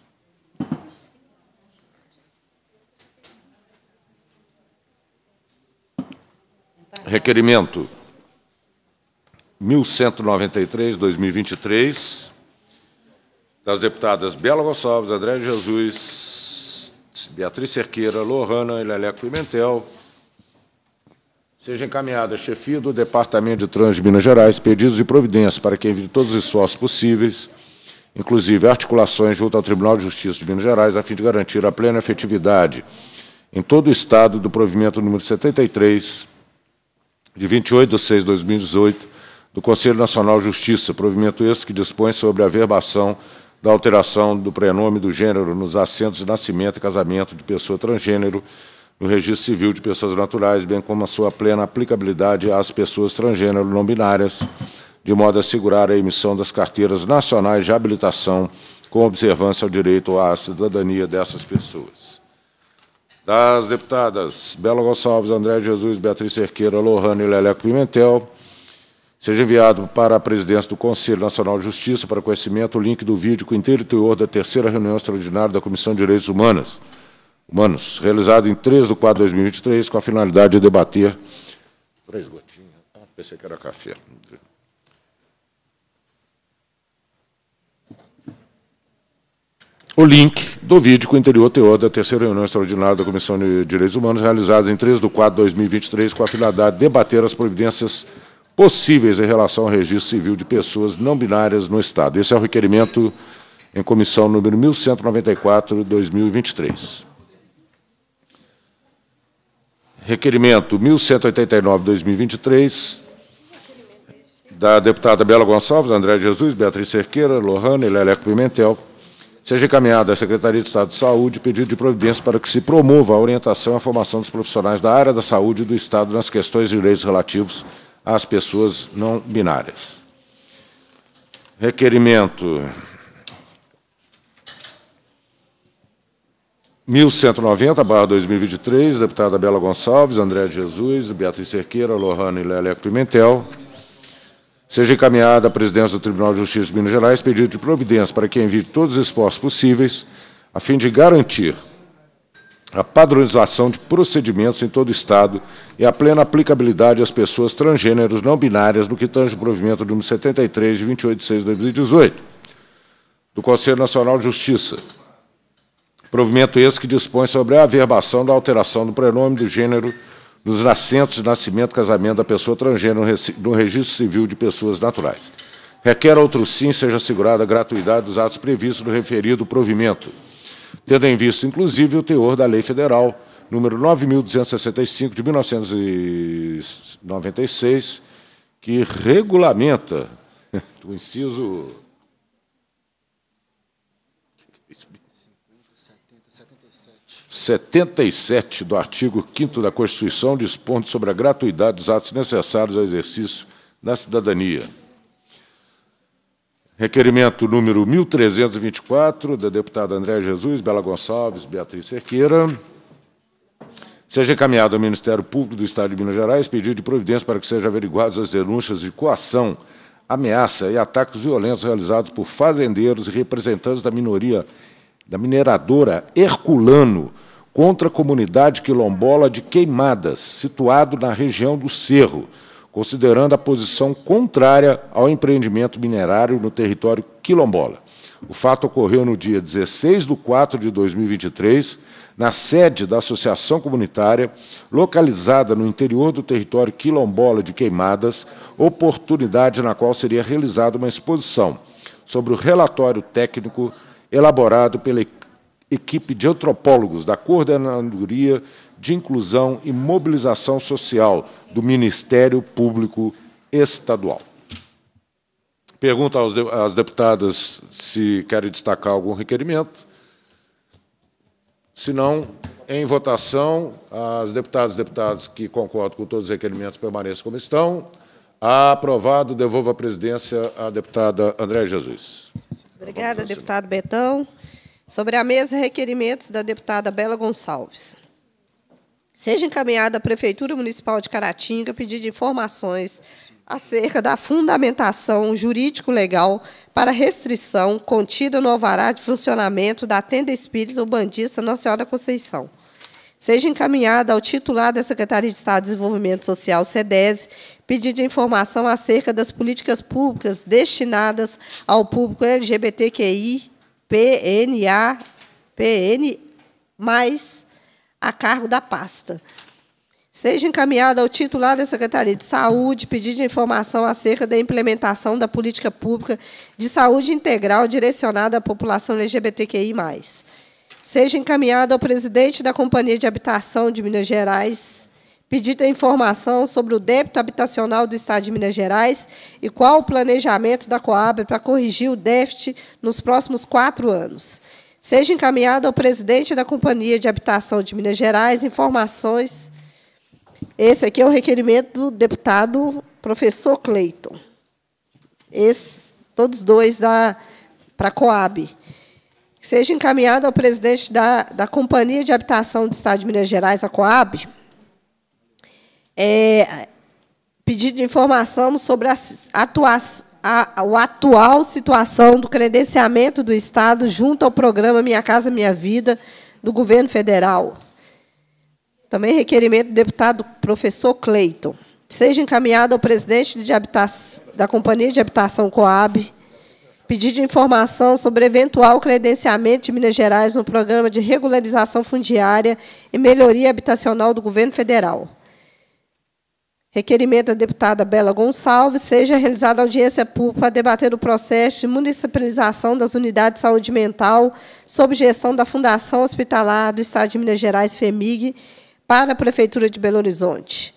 Requerimento mil cento e noventa e três, dois mil e vinte e três, das deputadas Bela Gonçalves, André de Jesus, Beatriz Cerqueira, Lohane e Leleco Pimentel, seja encaminhada à chefia do Departamento de Trânsito de Minas Gerais pedidos de providência para que envie todos os esforços possíveis, inclusive articulações junto ao Tribunal de Justiça de Minas Gerais, a fim de garantir a plena efetividade em todo o Estado do provimento número setenta e três, de vinte e oito de seis de dois mil e dezoito, do Conselho Nacional de Justiça, provimento esse que dispõe sobre a averbação da alteração do prenome do gênero nos assentos de nascimento e casamento de pessoa transgênero no registro civil de pessoas naturais, bem como a sua plena aplicabilidade às pessoas transgênero não binárias, de modo a assegurar a emissão das carteiras nacionais de habilitação com observância ao direito à cidadania dessas pessoas. Das deputadas Bela Gonçalves, André de Jesus, Beatriz Cerqueira, Lohane e Leleco Pimentel, seja enviado para a presidência do Conselho Nacional de Justiça para conhecimento o link do vídeo com o inteiro teor da terceira reunião extraordinária da Comissão de Direitos Humanos, Humanos realizada em três de quatro de dois mil e vinte e três, com a finalidade de debater... Três gotinhas. Ah, pensei que era café. O link do vídeo com o interior teor da terceira reunião extraordinária da Comissão de Direitos Humanos, realizada em três de quatro de dois mil e vinte e três, com a finalidade de debater as providências possíveis em relação ao registro civil de pessoas não binárias no Estado. Esse é o requerimento em comissão número mil cento e noventa e quatro, de dois mil e vinte e três. Requerimento mil cento e oitenta e nove, de dois mil e vinte e três, da deputada Bela Gonçalves, André de Jesus, Beatriz Cerqueira, Lohane e Leleco Pimentel, seja encaminhada à Secretaria de Estado de Saúde pedido de providência para que se promova a orientação e a formação dos profissionais da área da saúde do Estado nas questões de direitos relativos às pessoas não binárias. Requerimento mil cento e noventa, barra dois mil e vinte e três, deputada Bela Gonçalves, André de Jesus, Beatriz Cerqueira, Lohane e Leleco Pimentel, seja encaminhada à presidência do Tribunal de Justiça de Minas Gerais pedido de providência para que envie todos os esforços possíveis a fim de garantir a padronização de procedimentos em todo o Estado e a plena aplicabilidade às pessoas transgêneros não binárias no que tange o provimento número setenta e três, de vinte e oito de seis de dois mil e dezoito, do Conselho Nacional de Justiça. Provimento esse que dispõe sobre a averbação da alteração do prenome do gênero nos assentos de nascimento e casamento da pessoa transgênero no registro civil de pessoas naturais. Requer outro sim seja assegurada a gratuidade dos atos previstos no referido provimento, tendo em vista, inclusive, o teor da Lei Federal número nove mil duzentos e sessenta e cinco, de mil novecentos e noventa e seis, que regulamenta o inciso setenta e sete do artigo quinto da Constituição, dispondo sobre a gratuidade dos atos necessários ao exercício da cidadania. Requerimento número mil trezentos e vinte e quatro, da deputada André Jesus, Bela Gonçalves, Beatriz Cerqueira, seja encaminhado ao Ministério Público do Estado de Minas Gerais pedido de providência para que sejam averiguadas as denúncias de coação, ameaça e ataques violentos realizados por fazendeiros e representantes da minoria da mineradora Herculano contra a comunidade quilombola de Queimadas, situado na região do Cerro, considerando a posição contrária ao empreendimento minerário no território quilombola. O fato ocorreu no dia dezesseis de quatro de dois mil e vinte e três, na sede da Associação Comunitária, localizada no interior do território quilombola de Queimadas, oportunidade na qual seria realizada uma exposição sobre o relatório técnico elaborado pela equipe de antropólogos da Coordenadoria de Inclusão e Mobilização Social do Ministério Público Estadual. Pergunto às deputadas se querem destacar algum requerimento. Se não, em votação, as deputadas e deputados que concordam com todos os requerimentos permaneçam como estão. Aprovado, devolvo a presidência à deputada Andréa Jesus. Obrigada, deputado Betão. Sobre a mesa, requerimentos da deputada Bela Gonçalves. Seja encaminhada à Prefeitura Municipal de Caratinga pedido de informações acerca da fundamentação jurídico-legal para restrição contida no alvará de funcionamento da tenda espírita umbandista Nossa Senhora da Conceição. Seja encaminhada ao titular da Secretaria de Estado de Desenvolvimento Social, SEDESE, pedido de informação acerca das políticas públicas destinadas ao público L G B T Q I, P N A, P N, mais a cargo da pasta. Seja encaminhado ao titular da Secretaria de Saúde pedido de informação acerca da implementação da política pública de saúde integral direcionada à população L G B T Q I mais. Seja encaminhado ao presidente da Companhia de Habitação de Minas Gerais pedido de informação sobre o débito habitacional do Estado de Minas Gerais e qual o planejamento da Coab para corrigir o déficit nos próximos quatro anos. Seja encaminhado ao presidente da Companhia de Habitação de Minas Gerais informações. Esse aqui é o requerimento do deputado professor Cleiton. Esse, todos dois da, para a Coab. Seja encaminhado ao presidente da, da Companhia de Habitação do Estado de Minas Gerais, a Coab, é, pedido de informação sobre a, atua, a, a atual situação do credenciamento do Estado junto ao programa Minha Casa Minha Vida, do governo federal. Também requerimento do deputado professor Cleiton. Seja encaminhado ao presidente de habitação, da Companhia de Habitação Coab, pedido de informação sobre eventual credenciamento de Minas Gerais no programa de regularização fundiária e melhoria habitacional do governo federal. Requerimento da deputada Bela Gonçalves, seja realizada audiência pública para debater o processo de municipalização das unidades de saúde mental sob gestão da Fundação Hospitalar do Estado de Minas Gerais, FEMIG, para a Prefeitura de Belo Horizonte.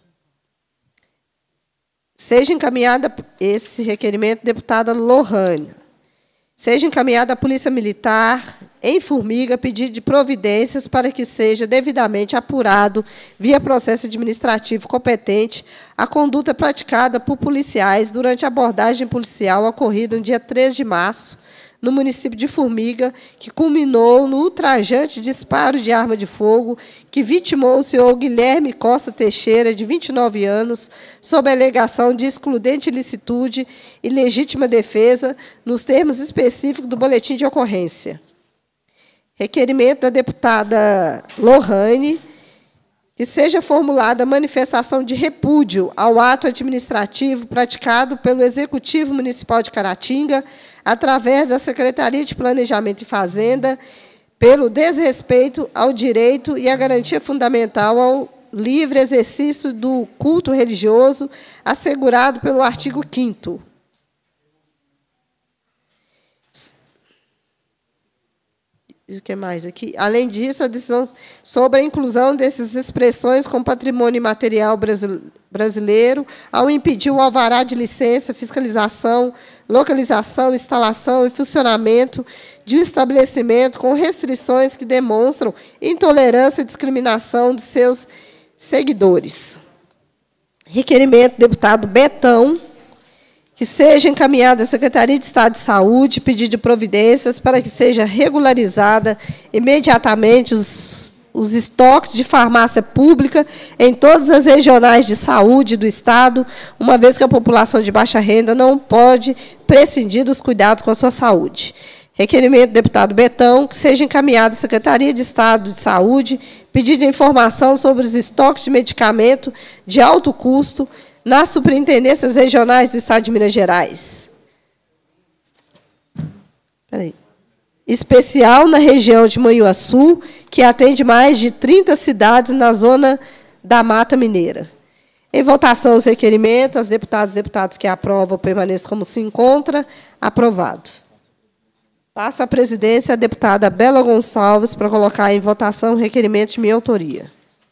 Seja encaminhada esse requerimento, deputada Lohane. Seja encaminhada à Polícia Militar, em Formiga, pedido de providências para que seja devidamente apurado, via processo administrativo competente, a conduta praticada por policiais durante a abordagem policial ocorrida no dia três de março, no município de Formiga, que culminou no ultrajante disparo de arma de fogo que vitimou o senhor Guilherme Costa Teixeira, de vinte e nove anos, sob a alegação de excludente ilicitude e legítima defesa, nos termos específicos do boletim de ocorrência. Requerimento da deputada Lohane, que seja formulada manifestação de repúdio ao ato administrativo praticado pelo Executivo Municipal de Caratinga, através da Secretaria de Planejamento e Fazenda, pelo desrespeito ao direito e à garantia fundamental ao livre exercício do culto religioso, assegurado pelo artigo quinto. O que mais aqui? Além disso, a decisão sobre a inclusão dessas expressões com patrimônio imaterial brasileiro, ao impedir o alvará de licença, fiscalização, localização, instalação e funcionamento de um estabelecimento com restrições que demonstram intolerância e discriminação dos seus seguidores. Requerimento do deputado Betão, que seja encaminhada à Secretaria de Estado de Saúde pedido de providências para que seja regularizada imediatamente os, os estoques de farmácia pública em todas as regionais de saúde do Estado, uma vez que a população de baixa renda não pode prescindir dos cuidados com a sua saúde. Requerimento do deputado Betão, que seja encaminhado à Secretaria de Estado de Saúde pedido de informação sobre os estoques de medicamento de alto custo nas superintendências regionais do Estado de Minas Gerais. Peraí. Especial na região de Manhuaçu, que atende mais de trinta cidades na zona da Mata Mineira. Em votação, os requerimentos, as deputadas e deputados que aprovam permaneçam como se encontra. Aprovado. Passa a presidência a deputada Bela Gonçalves para colocar em votação o requerimento de minha autoria.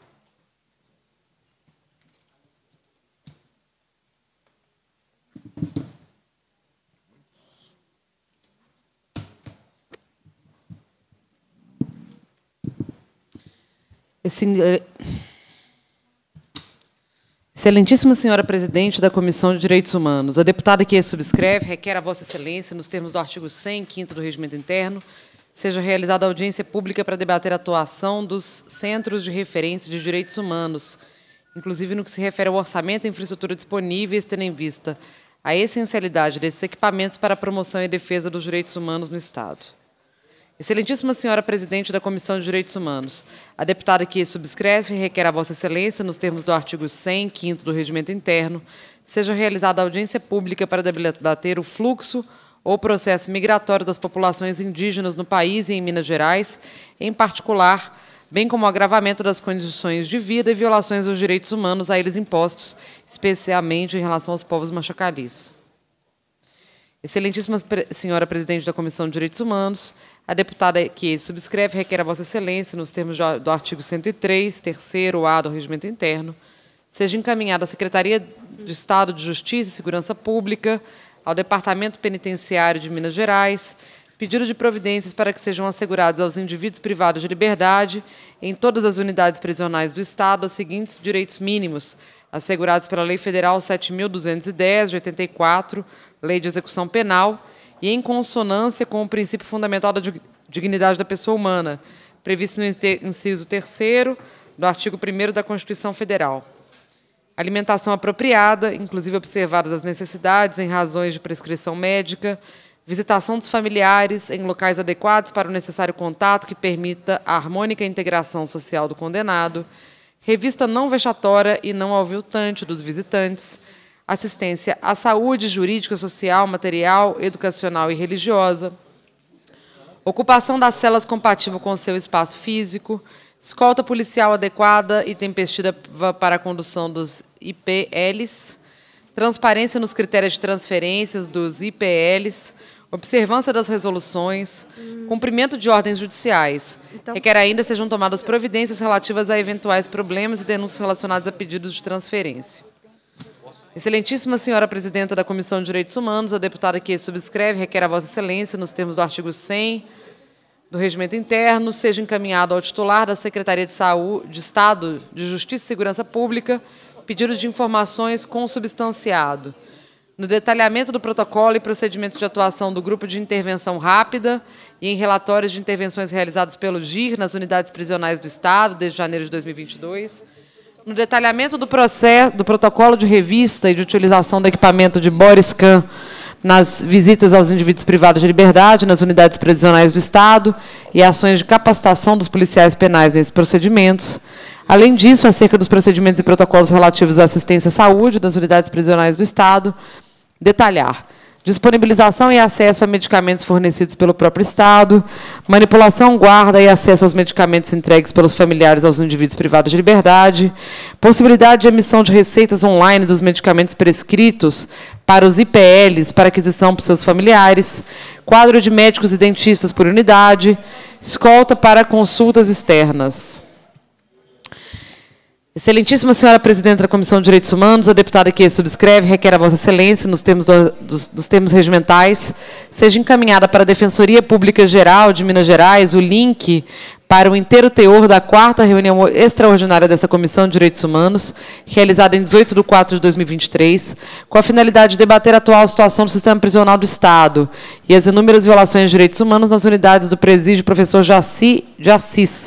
Excelentíssima senhora presidente da Comissão de Direitos Humanos, a deputada que subscreve requer a Vossa Excelência, nos termos do artigo cem, quinto do Regimento Interno, seja realizada audiência pública para debater a atuação dos Centros de Referência de Direitos Humanos, inclusive no que se refere ao orçamento e infraestrutura disponíveis, tendo em vista a essencialidade desses equipamentos para a promoção e defesa dos direitos humanos no Estado. Excelentíssima senhora presidente da Comissão de Direitos Humanos, a deputada que subscreve requer a Vossa Excelência, nos termos do artigo cem, quinto do Regimento Interno, seja realizada audiência pública para debater o fluxo ou processo migratório das populações indígenas no país e em Minas Gerais, em particular, bem como o agravamento das condições de vida e violações dos direitos humanos a eles impostos, especialmente em relação aos povos machacalis. Excelentíssima senhora presidente da Comissão de Direitos Humanos, a deputada que subscreve requer a Vossa Excelência, nos termos do artigo cento e três, terceiro A do Regimento Interno, seja encaminhada à Secretaria de Estado de Justiça e Segurança Pública, ao Departamento Penitenciário de Minas Gerais, pedido de providências para que sejam assegurados aos indivíduos privados de liberdade, em todas as unidades prisionais do Estado, os seguintes direitos mínimos, assegurados pela Lei Federal sete mil duzentos e dez, de oitenta e quatro, Lei de Execução Penal, e em consonância com o princípio fundamental da dignidade da pessoa humana, previsto no inciso terceiro do artigo primeiro da Constituição Federal. Alimentação apropriada, inclusive observadas as necessidades em razões de prescrição médica, visitação dos familiares em locais adequados para o necessário contato que permita a harmônica integração social do condenado, revista não vexatória e não aviltante dos visitantes, assistência à saúde jurídica, social, material, educacional e religiosa, ocupação das celas compatível com o seu espaço físico, escolta policial adequada e tempestiva para a condução dos I P Ls, transparência nos critérios de transferências dos I P Ls, observância das resoluções, hum. cumprimento de ordens judiciais. Então, requer ainda sejam tomadas providências relativas a eventuais problemas e denúncias relacionados a pedidos de transferência. Excelentíssima senhora presidenta da Comissão de Direitos Humanos, a deputada que subscreve requer a Vossa Excelência, nos termos do artigo cem do Regimento Interno, seja encaminhado ao titular da Secretaria de Saúde, de Estado de Justiça e Segurança Pública, pedido de informações consubstanciado, no detalhamento do protocolo e procedimentos de atuação do Grupo de Intervenção Rápida e em relatórios de intervenções realizados pelo G I R nas unidades prisionais do Estado, desde janeiro de dois mil e vinte e dois, no detalhamento do processo, do protocolo de revista e de utilização do equipamento de Boriscan nas visitas aos indivíduos privados de liberdade, nas unidades prisionais do Estado e ações de capacitação dos policiais penais nesses procedimentos. Além disso, acerca dos procedimentos e protocolos relativos à assistência à saúde das unidades prisionais do Estado, detalhar disponibilização e acesso a medicamentos fornecidos pelo próprio Estado, manipulação, guarda e acesso aos medicamentos entregues pelos familiares aos indivíduos privados de liberdade, possibilidade de emissão de receitas online dos medicamentos prescritos para os I P Ls para aquisição por seus familiares, quadro de médicos e dentistas por unidade, escolta para consultas externas. Excelentíssima senhora presidenta da Comissão de Direitos Humanos, a deputada que subscreve requer a Vossa Excelência, nos termos do, dos, dos termos regimentais, seja encaminhada para a Defensoria Pública Geral de Minas Gerais o link para o inteiro teor da quarta reunião extraordinária dessa Comissão de Direitos Humanos, realizada em dezoito de quatro de dois mil e vinte e três, com a finalidade de debater a atual situação do sistema prisional do Estado e as inúmeras violações de direitos humanos nas unidades do presídio Professor Jaci de Assis,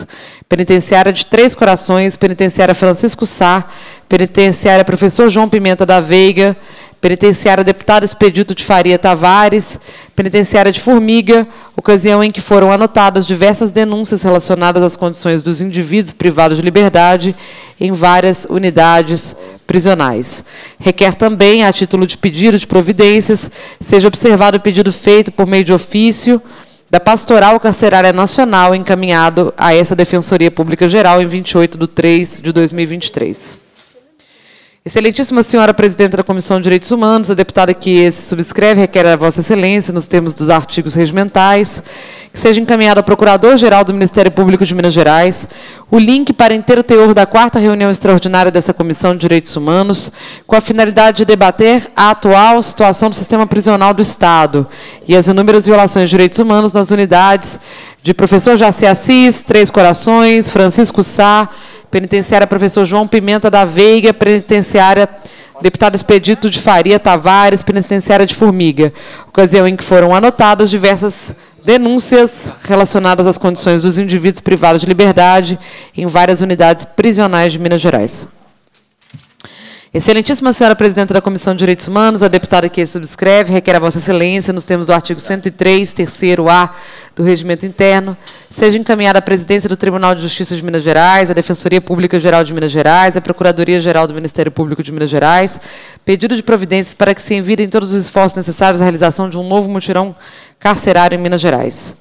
Penitenciária de Três Corações, Penitenciária Francisco Sá, Penitenciária Professor João Pimenta da Veiga, Penitenciária Deputado Expedito de Faria Tavares, Penitenciária de Formiga, ocasião em que foram anotadas diversas denúncias relacionadas às condições dos indivíduos privados de liberdade em várias unidades prisionais. Requer também, a título de pedido de providências, seja observado o pedido feito por meio de ofício da Pastoral Carcerária Nacional, encaminhado a essa Defensoria Pública Geral em vinte e oito de três de dois mil e vinte e três. Excelentíssima senhora presidenta da Comissão de Direitos Humanos, a deputada que se subscreve requer a Vossa Excelência, nos termos dos artigos regimentais, que seja encaminhado ao Procurador-Geral do Ministério Público de Minas Gerais o link para inteiro teor da quarta reunião extraordinária dessa Comissão de Direitos Humanos, com a finalidade de debater a atual situação do sistema prisional do Estado e as inúmeras violações de direitos humanos nas unidades de Professor Jaci Assis, Três Corações, Francisco Sá, Penitenciária Professor João Pimenta da Veiga, Penitenciária Deputado Expedito de Faria Tavares, Penitenciária de Formiga, ocasião em que foram anotadas diversas denúncias relacionadas às condições dos indivíduos privados de liberdade em várias unidades prisionais de Minas Gerais. Excelentíssima senhora presidenta da Comissão de Direitos Humanos, a deputada que subscreve requer a Vossa Excelência, nos termos do artigo cento e três, terceiro A do Regimento Interno, seja encaminhada à presidência do Tribunal de Justiça de Minas Gerais, à Defensoria Pública Geral de Minas Gerais, à Procuradoria-Geral do Ministério Público de Minas Gerais, pedido de providências para que se enviem todos os esforços necessários à realização de um novo mutirão carcerário em Minas Gerais.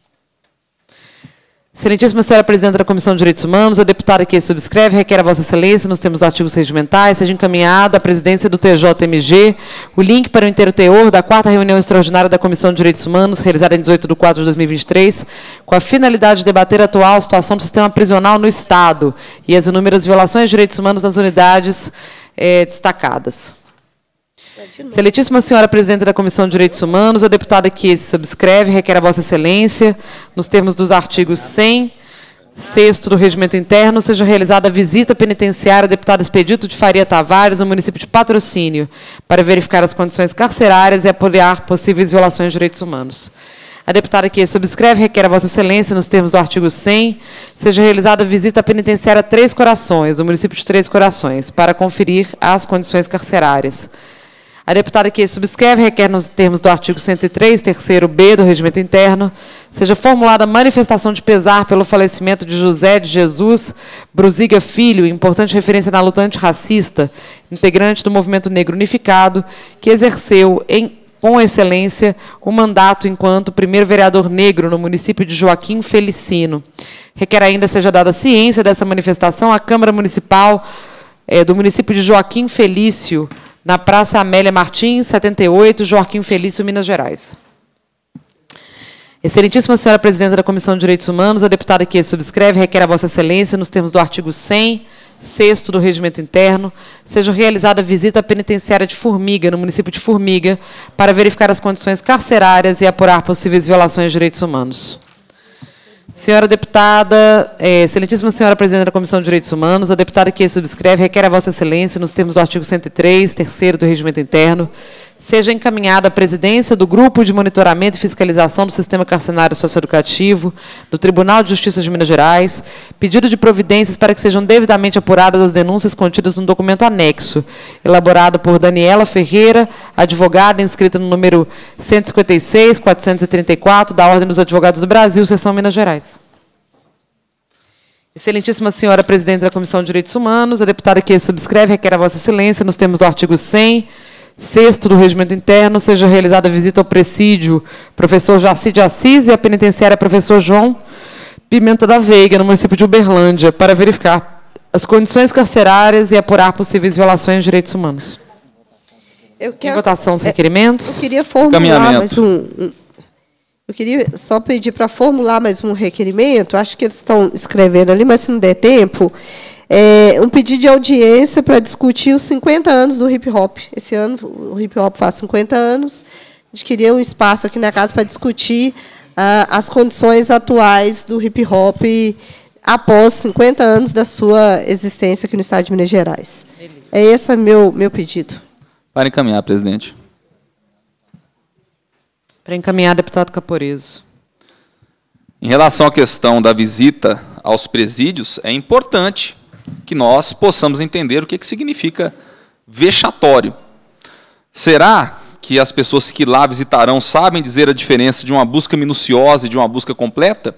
Excelentíssima senhora presidenta da Comissão de Direitos Humanos, a deputada que subscreve requer a Vossa Excelência, nos termos dos artigos regimentais, seja encaminhado à presidência do T J M G o link para o inteiro teor da quarta reunião extraordinária da Comissão de Direitos Humanos, realizada em dezoito de quatro de dois mil e vinte e três, com a finalidade de debater a atual situação do sistema prisional no Estado e as inúmeras violações de direitos humanos nas unidades eh, destacadas. Excelentíssima senhora presidenta da Comissão de Direitos Humanos, a deputada que se subscreve requer a Vossa Excelência, nos termos dos artigos cem, sexto do Regimento Interno, seja realizada a visita penitenciária ao deputado Expedito de Faria Tavares, no município de Patrocínio, para verificar as condições carcerárias e apoiar possíveis violações de direitos humanos. A deputada que subscreve requer a Vossa Excelência, nos termos do artigo cem, seja realizada a visita penitenciária a Três Corações, no município de Três Corações, para conferir as condições carcerárias. A deputada que subscreve requer, nos termos do artigo cento e três, terceiro B do Regimento Interno, seja formulada manifestação de pesar pelo falecimento de José de Jesus Brusiga Filho, importante referência na luta antirracista, integrante do Movimento Negro Unificado, que exerceu em, com excelência o mandato enquanto primeiro vereador negro no município de Joaquim Felicino. Requer ainda seja dada ciência dessa manifestação à Câmara Municipal eh, do município de Joaquim Felício, na Praça Amélia Martins, setenta e oito, Joaquim Felício, Minas Gerais. Excelentíssima senhora presidenta da Comissão de Direitos Humanos, a deputada que subscreve requer a Vossa Excelência, nos termos do artigo cem, sexto do Regimento Interno, seja realizada a visita à penitenciária de Formiga, no município de Formiga, para verificar as condições carcerárias e apurar possíveis violações de direitos humanos. Senhora deputada, é, excelentíssima senhora presidenta da Comissão de Direitos Humanos, a deputada que subscreve requer a Vossa Excelência, nos termos do artigo cento e três, terceiro do Regimento Interno, seja encaminhada à presidência do Grupo de Monitoramento e Fiscalização do Sistema Carcerário Socioeducativo do Tribunal de Justiça de Minas Gerais, pedido de providências para que sejam devidamente apuradas as denúncias contidas no documento anexo, elaborado por Daniela Ferreira, advogada, inscrita no número cento e cinquenta e seis, quatrocentos e trinta e quatro, da Ordem dos Advogados do Brasil, seção Minas Gerais. Excelentíssima senhora presidente da Comissão de Direitos Humanos, a deputada que subscreve requer a Vossa Excelência, nos termos do artigo cem, sexto do Regimento Interno, seja realizada a visita ao presídio Professor Jaci de Assis e à penitenciária Professor João Pimenta da Veiga, no município de Uberlândia, para verificar as condições carcerárias e apurar possíveis violações de direitos humanos. Eu quero, em votação dos requerimentos. Eu queria formular mais um, um... Eu queria só pedir para formular mais um requerimento. Acho que eles estão escrevendo ali, mas se não der tempo... É, um pedido de audiência para discutir os cinquenta anos do hip-hop. Esse ano, o hip-hop faz cinquenta anos. A gente queria um espaço aqui na casa para discutir ah, as condições atuais do hip-hop após cinquenta anos da sua existência aqui no Estado de Minas Gerais. É esse o meu, meu pedido. Para encaminhar, presidente. Para encaminhar, deputado Caporeso. Em relação à questão da visita aos presídios, é importante que nós possamos entender o que, que significa vexatório. Será que as pessoas que lá visitarão sabem dizer a diferença de uma busca minuciosa e de uma busca completa?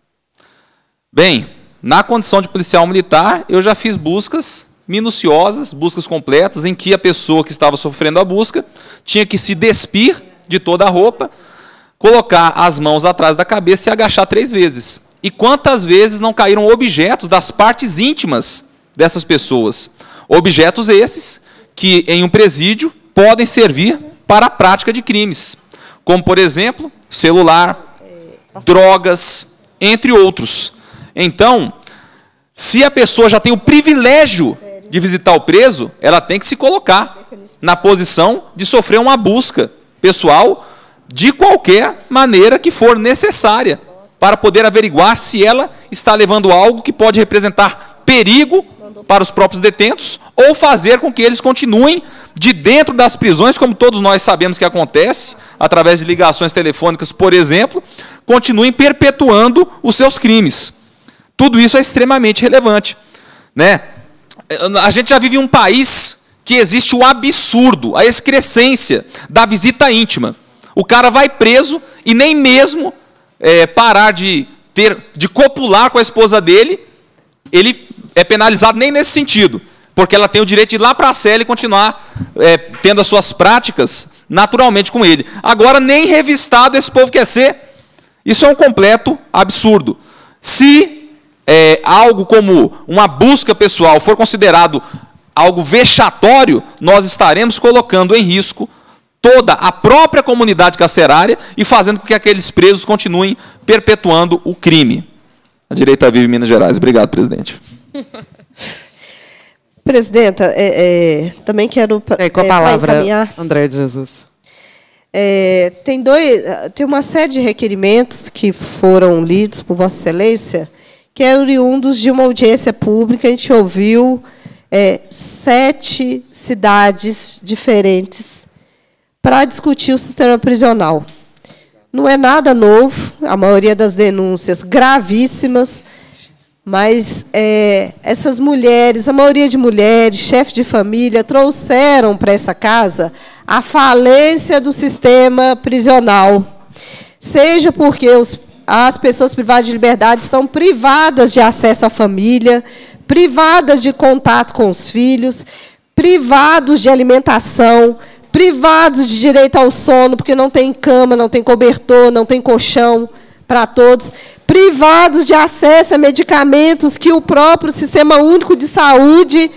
Bem, na condição de policial militar, eu já fiz buscas minuciosas, buscas completas, em que a pessoa que estava sofrendo a busca tinha que se despir de toda a roupa, colocar as mãos atrás da cabeça e agachar três vezes. E quantas vezes não caíram objetos das partes íntimas dessas pessoas? Objetos esses que, em um presídio, podem servir para a prática de crimes, como, por exemplo, celular, drogas, entre outros. Então, se a pessoa já tem o privilégio de visitar o preso, ela tem que se colocar na posição de sofrer uma busca pessoal de qualquer maneira que for necessária, para poder averiguar se ela está levando algo que pode representar perigo para os próprios detentos ou fazer com que eles continuem de dentro das prisões, como todos nós sabemos que acontece, através de ligações telefônicas, por exemplo, continuem perpetuando os seus crimes. Tudo isso é extremamente relevante, né? A gente já vive em um país que existe o absurdo, a excrescência da visita íntima. O cara vai preso e nem mesmo é, parar de, ter, de copular com a esposa dele, ele é penalizado nem nesse sentido, porque ela tem o direito de ir lá para a cela e continuar é, tendo as suas práticas naturalmente com ele. Agora, nem revistado esse povo quer ser. Isso é um completo absurdo. Se é, algo como uma busca pessoal for considerado algo vexatório, nós estaremos colocando em risco toda a própria comunidade carcerária e fazendo com que aqueles presos continuem perpetuando o crime. A direita vive em Minas Gerais. Obrigado, presidente. Presidenta, é, é, também quero é, com a é, palavra, André de Jesus. É, tem, dois, tem uma série de requerimentos que foram lidos por Vossa Excelência, que é oriundos de uma audiência pública. A gente ouviu é, sete cidades diferentes para discutir o sistema prisional. Não é nada novo, a maioria das denúncias gravíssimas, mas é, essas mulheres, a maioria de mulheres, chefes de família, trouxeram para essa casa a falência do sistema prisional. Seja porque os, as pessoas privadas de liberdade estão privadas de acesso à família, privadas de contato com os filhos, privados de alimentação, privados de direito ao sono, porque não tem cama, não tem cobertor, não tem colchão para todos, privados de acesso a medicamentos que o próprio Sistema Único de Saúde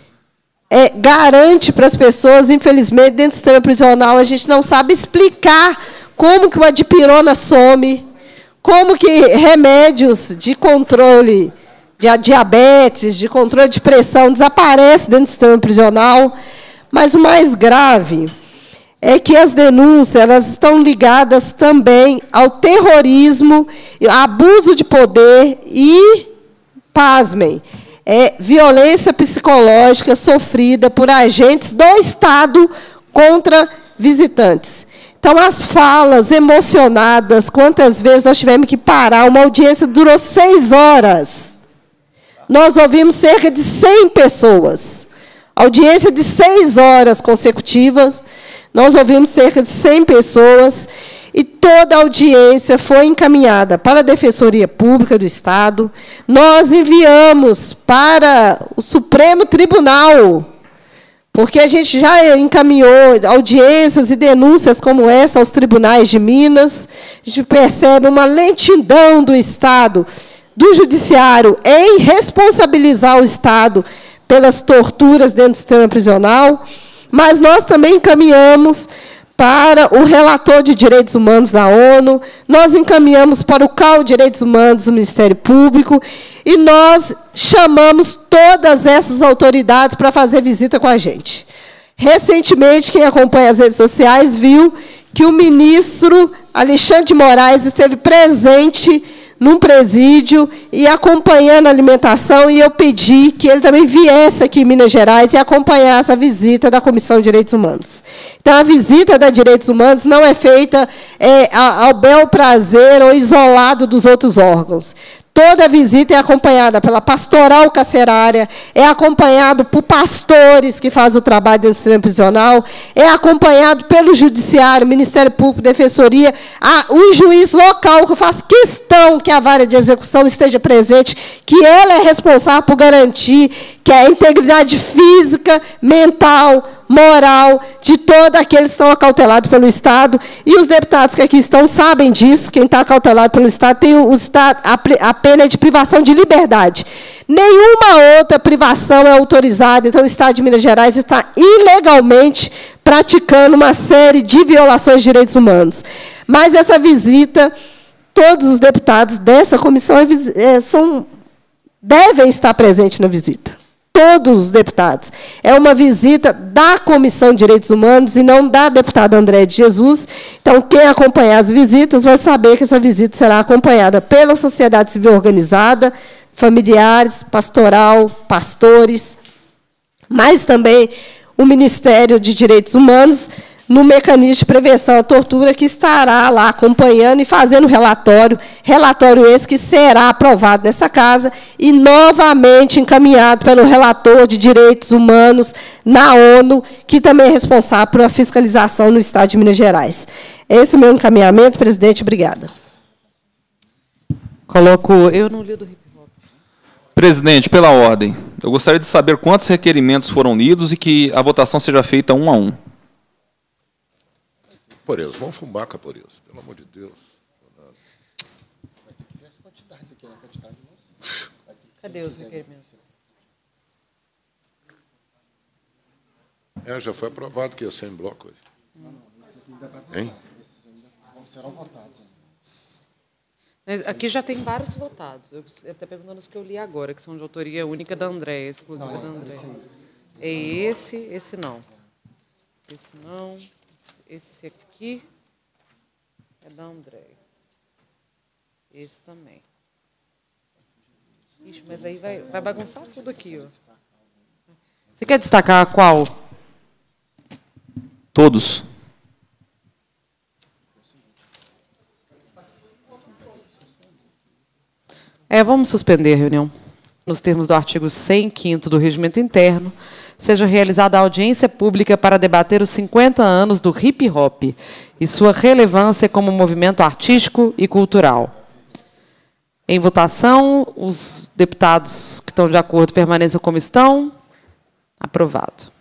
é, garante para as pessoas. Infelizmente, dentro do sistema prisional, a gente não sabe explicar como que uma dipirona some, como que remédios de controle de diabetes, de controle de pressão, desaparecem dentro do sistema prisional. Mas o mais grave é que as denúncias elas estão ligadas também ao terrorismo, abuso de poder e, pasmem, é, violência psicológica sofrida por agentes do Estado contra visitantes. Então, as falas emocionadas, quantas vezes nós tivemos que parar, uma audiência durou seis horas. Nós ouvimos cerca de cem pessoas. Audiência de seis horas consecutivas, nós ouvimos cerca de cem pessoas, e toda a audiência foi encaminhada para a Defensoria Pública do Estado. Nós enviamos para o Supremo Tribunal, porque a gente já encaminhou audiências e denúncias como essa aos tribunais de Minas. A gente percebe uma lentidão do Estado, do Judiciário, em responsabilizar o Estado pelas torturas dentro do sistema prisional, mas nós também encaminhamos para o relator de direitos humanos da ONU, nós encaminhamos para o C A U Direitos Humanos do Ministério Público, e nós chamamos todas essas autoridades para fazer visita com a gente. Recentemente, quem acompanha as redes sociais viu que o ministro Alexandre de Moraes esteve presente num presídio e acompanhando a alimentação, e eu pedi que ele também viesse aqui em Minas Gerais e acompanhasse a visita da Comissão de Direitos Humanos. Então, a visita da Direitos Humanos não é feita é, ao bel prazer ou isolado dos outros órgãos. Toda visita é acompanhada pela pastoral carcerária, é acompanhado por pastores que fazem o trabalho de ensino prisional, é acompanhado pelo judiciário, Ministério Público, Defensoria, a, o juiz local, que faz questão que a vara de execução esteja presente, que ela é responsável por garantir que a integridade física, mental, moral de todos aqueles que estão acautelados pelo Estado. E os deputados que aqui estão sabem disso. Quem está acautelado pelo Estado tem o Estado, a pena de privação de liberdade. Nenhuma outra privação é autorizada. Então, o Estado de Minas Gerais está ilegalmente praticando uma série de violações de direitos humanos. Mas essa visita, todos os deputados dessa comissão são, devem estar presentes na visita. Todos os deputados. É uma visita da Comissão de Direitos Humanos e não da deputada André de Jesus. Então, quem acompanhar as visitas vai saber que essa visita será acompanhada pela sociedade civil organizada, familiares, pastoral, pastores, mas também o Ministério de Direitos Humanos, no mecanismo de prevenção à tortura, que estará lá acompanhando e fazendo relatório, relatório esse que será aprovado nessa casa e novamente encaminhado pelo relator de direitos humanos na ONU, que também é responsável pela fiscalização no Estado de Minas Gerais. Esse é o meu encaminhamento, presidente. Obrigada. Coloco... Eu não li do hip hop. Presidente, pela ordem, eu gostaria de saber quantos requerimentos foram lidos e que a votação seja feita um a um. Caporeso, vamos fumar, Caporeso, pelo amor de Deus. Cadê os requerimentos? É, já foi aprovado que ia ser em bloco hoje. Hein? Serão votados. Mas aqui já tem vários votados. Eu até perguntando os que eu li agora, que são de autoria única da Andréia, exclusiva da Andréia. É esse, esse não. Esse não. Esse aqui é da Andréia. Esse também. Ixi, mas aí vai, vai bagunçar tudo aqui, ó. Você quer destacar qual? Todos. É, vamos suspender a reunião. Nos termos do artigo cem, quinto do Regimento Interno, seja realizada a audiência pública para debater os cinquenta anos do hip-hop e sua relevância como movimento artístico e cultural. Em votação, os deputados que estão de acordo permaneçam como estão. Aprovado.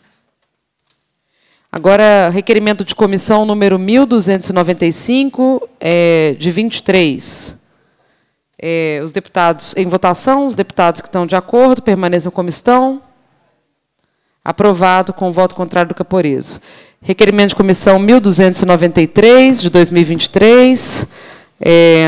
Agora, requerimento de comissão número mil duzentos e noventa e cinco, é, de vinte e três. É, os deputados em votação, os deputados que estão de acordo permaneçam como estão. Aprovado com o voto contrário do Caporeso. Requerimento de comissão mil duzentos e noventa e três, de dois mil e vinte e três. É,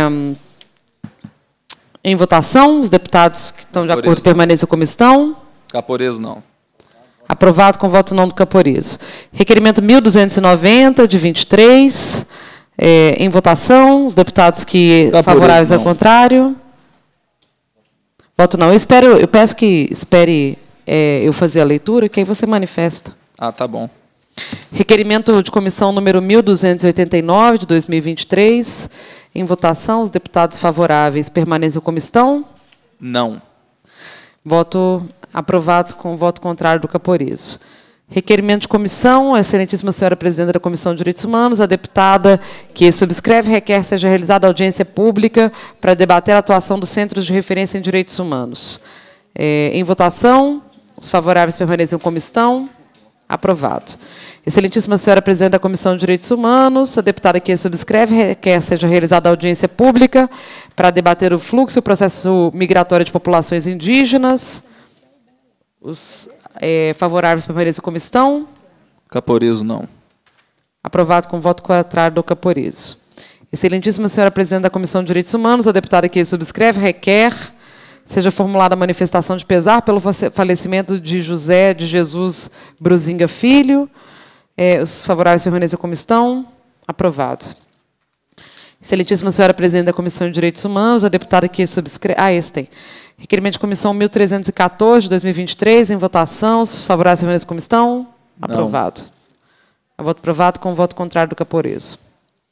em votação, os deputados que estão de Caporeso. acordo permaneçam como estão. Caporeso, não. Aprovado com voto não do Caporeso. Requerimento mil duzentos e noventa, de vinte e três. É, em votação, os deputados que Caporeso, favoráveis ao não. contrário. Voto não. Eu, espero, eu peço que espere é, eu fazer a leitura, que aí você manifesta. Ah, tá bom. Requerimento de comissão número mil duzentos e oitenta e nove, de dois mil e vinte e três. Em votação, os deputados favoráveis permaneçam como estão. Não. Voto aprovado com voto contrário do Caporeso. Requerimento de comissão, a excelentíssima senhora presidenta da Comissão de Direitos Humanos, a deputada que subscreve requer seja realizada audiência pública para debater a atuação dos Centros de Referência em Direitos Humanos. É, em votação, os favoráveis permaneçam como estão. Aprovado. Excelentíssima senhora presidenta da Comissão de Direitos Humanos, a deputada que subscreve requer seja realizada audiência pública para debater o fluxo e o processo migratório de populações indígenas. Os é, favoráveis permaneçam como estão. Caporeso, não. Aprovado com voto contrário do Caporeso. Excelentíssima senhora presidenta da Comissão de Direitos Humanos, a deputada que subscreve requer seja formulada a manifestação de pesar pelo falecimento de José de Jesus Brusinga Filho. É, os favoráveis permaneçam como estão. Aprovado. Excelentíssima senhora presidente da Comissão de Direitos Humanos, a deputada que subscreve... Ah, esse tem. Requerimento de comissão mil trezentos e quatorze, de dois mil e vinte e três, em votação. Os favoráveis permaneçam como estão. Aprovado. A voto aprovado com o voto contrário do Caporeso.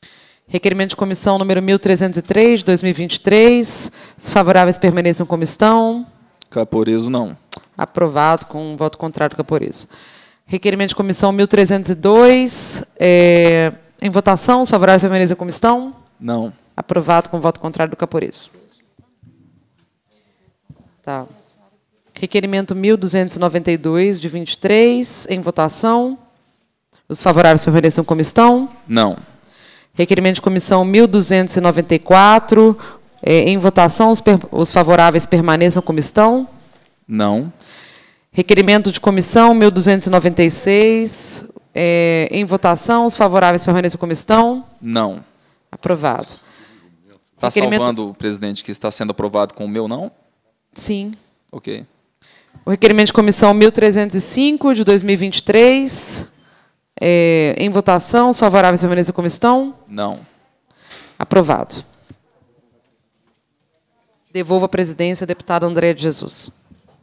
Requerimento de comissão número mil trezentos e três, de dois mil e vinte e três. Os favoráveis permaneçam como estão. Caporeso, não. Aprovado com um voto contrário do Caporeso. Requerimento de comissão mil trezentos e dois. É, em votação, os favoráveis permaneçam como estão. Não. Aprovado com voto contrário do Caporeso. Tá. Requerimento mil duzentos e noventa e dois, de vinte e três. Em votação. Os favoráveis permaneçam como estão. Não. Requerimento de comissão mil duzentos e noventa e quatro. É, em votação, os, per, os favoráveis permaneçam como estão. Não. Requerimento de comissão mil duzentos e noventa e seis. É, em votação, os favoráveis permaneçam como estão. Não. Aprovado. Está Requerimento... salvando o presidente que está sendo aprovado com o meu não? Sim. Ok. O requerimento de comissão mil trezentos e cinco, de dois mil e vinte e três. É, em votação, os favoráveis permaneçam como estão? Não. Aprovado. Devolvo a presidência à deputada Andréa de Jesus.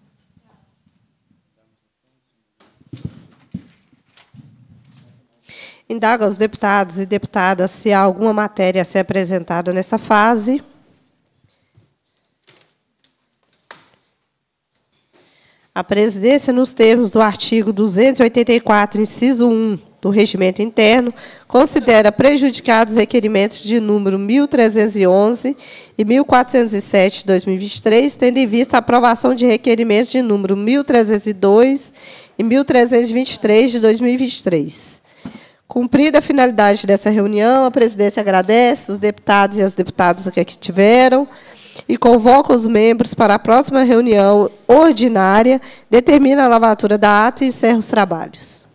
Indago aos deputados e deputadas se há alguma matéria a ser apresentada nessa fase. A presidência, nos termos do artigo duzentos e oitenta e quatro, inciso um do Regimento Interno, considera prejudicados os requerimentos de número mil trezentos e onze e mil quatrocentos e sete de dois mil e vinte e três, tendo em vista a aprovação de requerimentos de número mil trezentos e dois e mil trezentos e vinte e três de dois mil e vinte e três. Cumprida a finalidade dessa reunião, a presidência agradece os deputados e as deputadas que aqui tiveram e convoca os membros para a próxima reunião ordinária, determina a lavatura da ata e encerra os trabalhos.